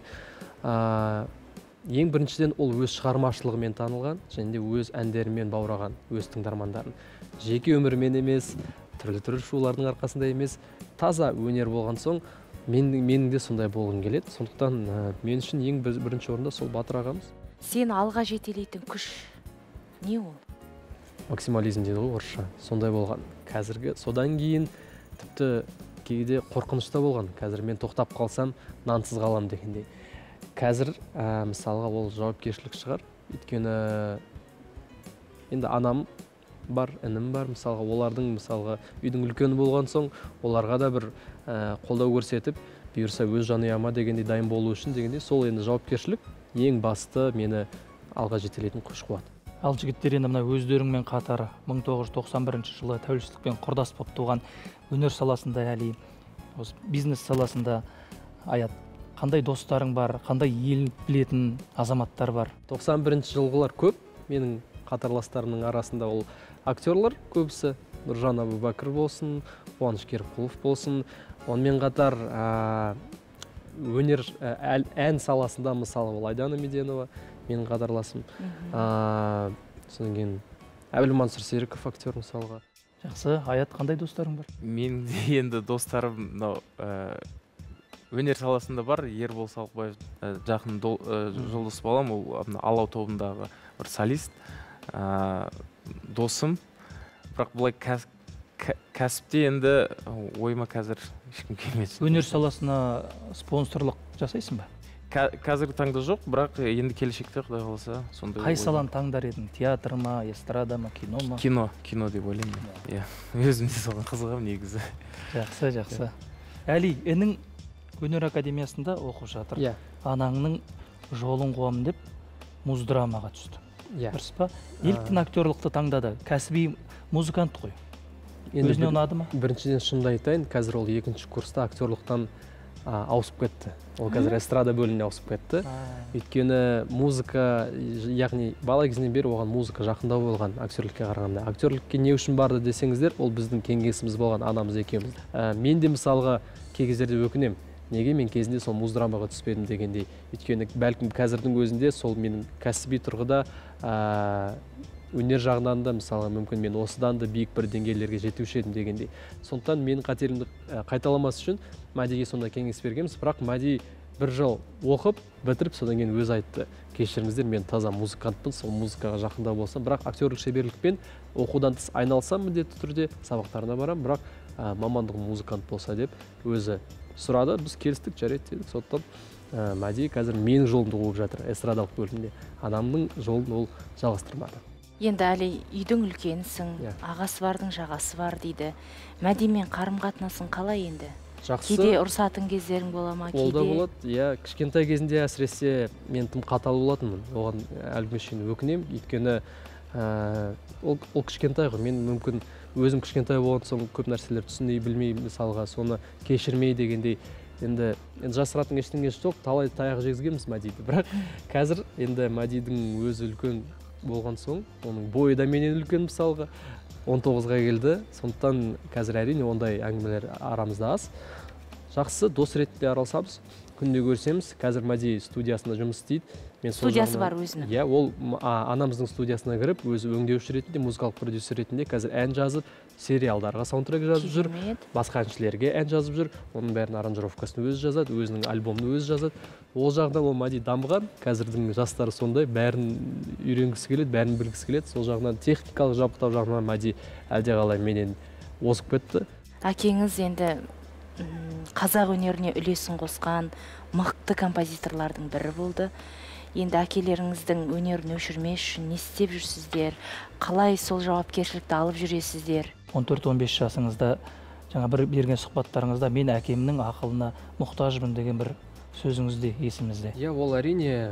ең біріншіден ол өз шығармашылығымен танылған, және де өз әндерімен баураған өз тыңдармандарын. Жеке өмірмен емес, түрлі шоулардың арқасында емес, таза өнер болған соң, менің де сондай болғым келеді. Сондықтан мен үшін ең бірінші орында сол Батыр ағамыз. Сені алға жетелейтін күш не ол? Максимализм дейді ғой орысша, сондай болған. Қазіргі содан кейін тіпті кейде қорқынышта болған. Қазір мен тоқтап қалсам, нансыз қалам дегендей. Қазір мысалға ол жауапкершілік шығар. Өйткені енді анам бар, інім бар, мысалға олардың мысалға үйдің үлкені болған соң оларға да бір қолдау көрсетіп, бұйырса өз жанұяма дегендей дайын болу үшін дегендей, сол енді жауапкершілік ең басты мені алға жетелейтін күш қуат. Ал жігіттер енді мына өздеріңмен қатар 1991 жылы тәуелсіздікпен құрдас болып туған өнер саласында, әлі осы бизнес саласында Аят, қандай достарың бар, қандай ел білетін азаматтар бар? 91 жылғылар көп, менің қатарластарымның арасында ол актерлар көбісі, Нұржан Абубәкір болсын, Қуаныш Керімқұлов болсын, онымен қатар өнер ән саласында мысалы ол Айдана Меденова, менің қатарласым. Содан кейін Әбілмансұр Серіков актер мысалға. Жақсы, Аят, қандай достарың бар? Менің де енді достарым өнер саласында бар. Ербол Салықбаев жақын жұлдыз балам, ол Алау тобындағы бір солист, досым. Бірақ бұлай кәсіпте енді ойыма қазір ешкім келмеді. Өнер саласына спонсорлық жасайсың ба? Қазіргі таңда жоқ, бірақ енді келешекте Құдай қаласа сондай. Қай саланы таңдар едің? Театр ма, эстрада ма, кино ма? Кино деп ойлаймын. Иә, өзім де соған қызығамын негізі. Жақсы. Әли, інің өнер академиясында оқып жатыр. Анаңның жолын қуамын деп муздрамаға түсті. Дұрыс па? Неліктен актерлықты таңдады? Кәсіби музыкант қой. Өзіне ұнады ма? Біріншіден шынымды айтайын, қазір ол 2-ші курста актерлықтан ауысып кетті. Ол қазір эстрада бөліміне ауысып кетті. Өйткені музыка, яғни бала кезінен бері оған музыка жақындау болған актерлікке қарағанда. Актерлікке не үшін барды десеңіздер, ол біздің кеңесіміз болған, анамыз екеуміз. Мен де мысалға кей кездерде өкінем. Неге мен кезінде сол муздрамаға түспедім дегендей. Өйткені бәлкім қазірдің өзінде сол менің кәсіби тұрғыда өнер жағынан да мысалы мүмкін мен осыдан да биік бір деңгейлерге жетуші едім дегендей. Сондықтан менің қателігімді қайталамас үшін Мәдиге сонда кеңес бергенбіз. Бірақ Мәди бір жыл оқып, бітіріп, содан кейін өзі айтты: кешіріңіздер, мен таза музыкантпын, сол музыкаға жақындау болсам, бірақ актерлік шеберлікпен оқудан тыс айналсам міндетті түрде, сабақтарына барам, бірақ мамандығым музыкант болса деп өзі сұрады. Біз келістік, жарайды дедік. Сондықтан Мәди қазір менің жолымды қуып жатыр эстрадалық бөлімде. Анамның жолын ол жалғастырмады. Енді әлі үйдің үлкенсің, ағасы бардың жағасы бар дейді. Мәдимен қарым-қатынасың қалай енді? Жақсы. Кейде ұрсатын кездерің бола ма? Ол да болады. Кішкентай кезінде әсіресе мен тым қатал болатынмын. Оған әлі шейін өкінемін. Өйткені ол кішкентай ғой. Мен мүмкін өзім кішкентай болған соң көп нәрселер түсінбей білмей, мысалға соны кешірмей дегендей. Енді жасыратын ештеңесі жоқ. Талай таяқ жегізгенбіз Мәдиді. Бірақ қазір енді Мәдидің өзі үлкен болған соң, оның бойы да менен үлкен, мысалға 19-ға келді. Сондықтан қазір әрине ондай әңгімелер арамызда аз. Жақсы, дос ретінде араласамыз, күнде көрсеміз. Қазір Мәди студиясында жұмыс істейді. Студиясы бар өзінің? Иә, ол анамыздың студиясына кіріп, өзі өңдеуші ретінде, музыкалық продюсер ретінде қазір ән жазып, сериалдарға саундтрек жазып жүр, басқа әншілерге ән жазып жүр. Оның бәрін аранжировкасын өзі жазады, өзінің альбомын өзі жазады. Ол жағынан ол Мәди дамыған. Қазірдің жастары сондай, бәрін үйренгісі келеді, бәрін білгісі келеді. Сол жағынан техникалық жабдықтау жағынан Мәди әлдеқалай менен озып кетті. Әкеңіз енді қазақ өнеріне үлесін қосқан мықты композиторлардың бірі болды. Енді әкелеріңіздің өнерін өшірмес үшін не істеп жүрсіздер? Қалай сол жауапкершілікті алып жүресіздер? 14-15 жасыңызда жаңа бір берген сұхбаттарыңызда мен әкемнің ақылына мұқтажбын деген бір сөзіңізде есімізде. Иә, ол әрине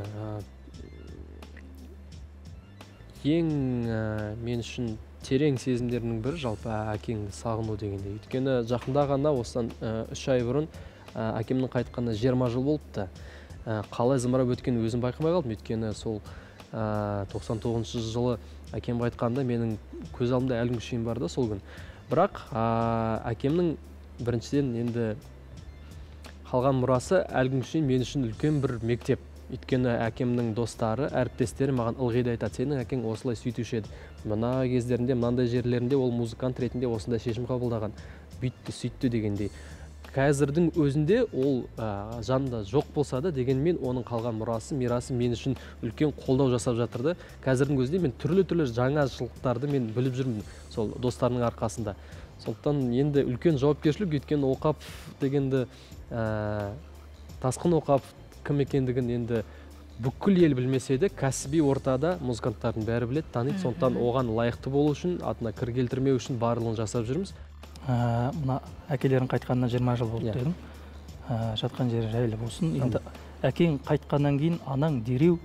ең мен үшін терең сезімдерінің бірі жалпы әкеңді сағыну дегенде. Өйткені жақында ғана осыдан 3 ай бұрын әкемнің қайтқанына 20 жыл болыпты. Қалай зымырап өткен өзім байқамай қалдым. Өйткені сол 99 жылы әкем қайтқанда менің көз алдымда әлі күн шейін бар да сол күн. Бірақ әкемнің біріншіден енді қалған мұрасы әлі күн шейін мен үшін үлкен бір мектеп. Өйткені әкемнің достары, әріптестері маған ылғи да айтады: сенің әкең осылай сөйтуші еді. Мына кездерінде, мынандай жерлерінде ол музыкант ретінде осындай шешім қабылдаған, бүйтті, сөйтті дегендей. Қазірдің өзінде ол жанында жоқ болса да, дегенмен оның қалған мұрасы, мирасы мен үшін үлкен қолдау жасап жатырды. Қазірдің өзінде мен түрлі жаңашылдықтарды мен біліп жүрмін сол достарының арқасында. Сондықтан енді үлкен жауапкершілік, өйткені Оқапов дегенді Тасқын Оқапов кім екендігін енді бүкіл ел білмесе де кәсіби ортада музыканттардың бәрі біледі, таниды. Сондықтан оған лайықты болу үшін, атына кір келтірмеу үшін барлығын жасап жүрміз. Мына әкелерің қайтқанына 20 жыл болды дедің. Жатқан жері жайлы болсын. Енді әкең қайтқаннан кейін анаң дереу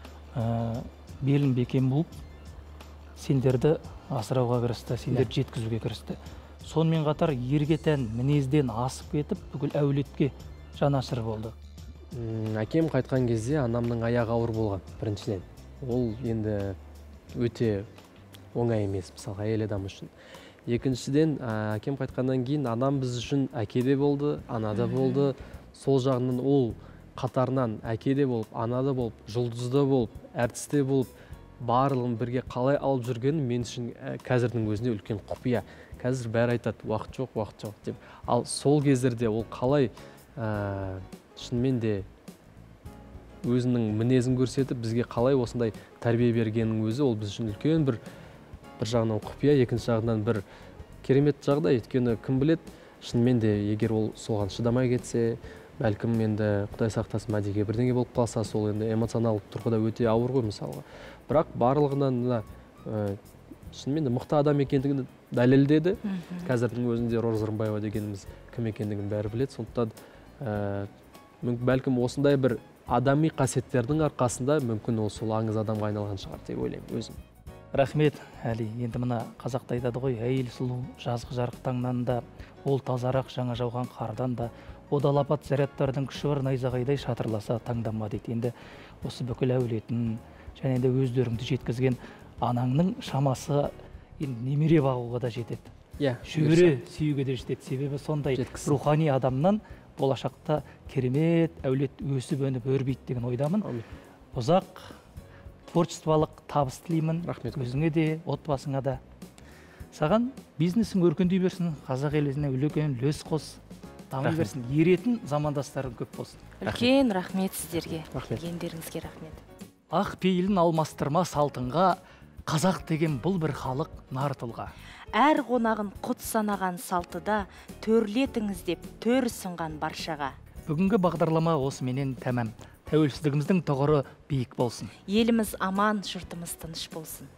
белін бекем болып, сендерді асырауға кірісті, сендерді жеткізуге кірісті. Сонымен қатар ерге тән мінезден асып кетіп, бүкіл әулетке жанашыр болды. Әкем қайтқан кезде анамның аяғы ауыр болған, біріншіден. Ол енді өте оңай емес, мысалы, әйел адам үшін. Екіншіден, әкем қайтқаннан кейін анам біз үшін әкеде болды, анада болды. Сол жағынан ол қатарынан әкеде болып, анада болып, жұлдызда болып, әртісте болып, барлығын бірге қалай алып жүргені мен үшін қазірдің өзінде үлкен құпия. Қазір бәрі айтады, уақыт жоқ деп. Ал сол кездерде ол қалай шынымен де өзінің мінезін көрсетіп, бізге қалай осындай тәрбие бергеннің өзі, ол біз үшін үлкен бір жағынан құпия, екінші жағынан бір керемет жағдай. Өйткені кім білет, шынымен де егер ол соған шыдамай кетсе, бәлкім енді Құдай сақтасын мәдеге бірдеңе болып қалса, сол енді эмоционалдық тұрғыда өте ауыр ғой мысалға. Бірақ барлығынан шынымен де мықты адам екендігін дәлелдеді. Қазірдің өзінде Роза Рымбаева дегеніміз кім екендігін бәрі біледі. Сондықтан бәлкім осындай бір адами қасиеттердің арқасында мүмкін ол сол аңыз адамға айналған шығар деп ойлаймын өзім. Рахмет, Әли. Енді мына қазақта айтады ғой, әйел сұлу жазғы жарық таңнан да, ол тазарақ жаңа жауған қардан да, одалапат зарядтардың күші бар найзағайдай шатырласа таңданма дейді. Енді осы бүкіл әулетін және де өздеріңді жеткізген анаңның шамасы немере бағуға да жетеді. Шөбере сүюге де жетеді. Себебі сондай рухани адамнан болашақта керемет әулет өсіп өніп өрбейді деген ойдамын. Ұзақ творчестволық табыс тілеймін. Рахмет. Өзіңе де, отбасыңа да. Саған бизнесің өркендей берсін, қазақ еліне үлкен үлес қос, дами берсін. Еретін замандастарың көп болсын. Үлкен рахмет сіздерге. Рахмет. Келгендеріңізге рахмет. Ақ пейілін алмастырма салтынға, қазақ деген бұл бір халық нар тұлға. Әр қонағын құт санаған салтыда, төрлетіңіз деп төр сынған баршаға. Бүгінгі бағдарлама осыменен тәмам. Тәуелсіздігіміздің тұғыры биік болсын. Еліміз аман, жұртымыз тыныш болсын.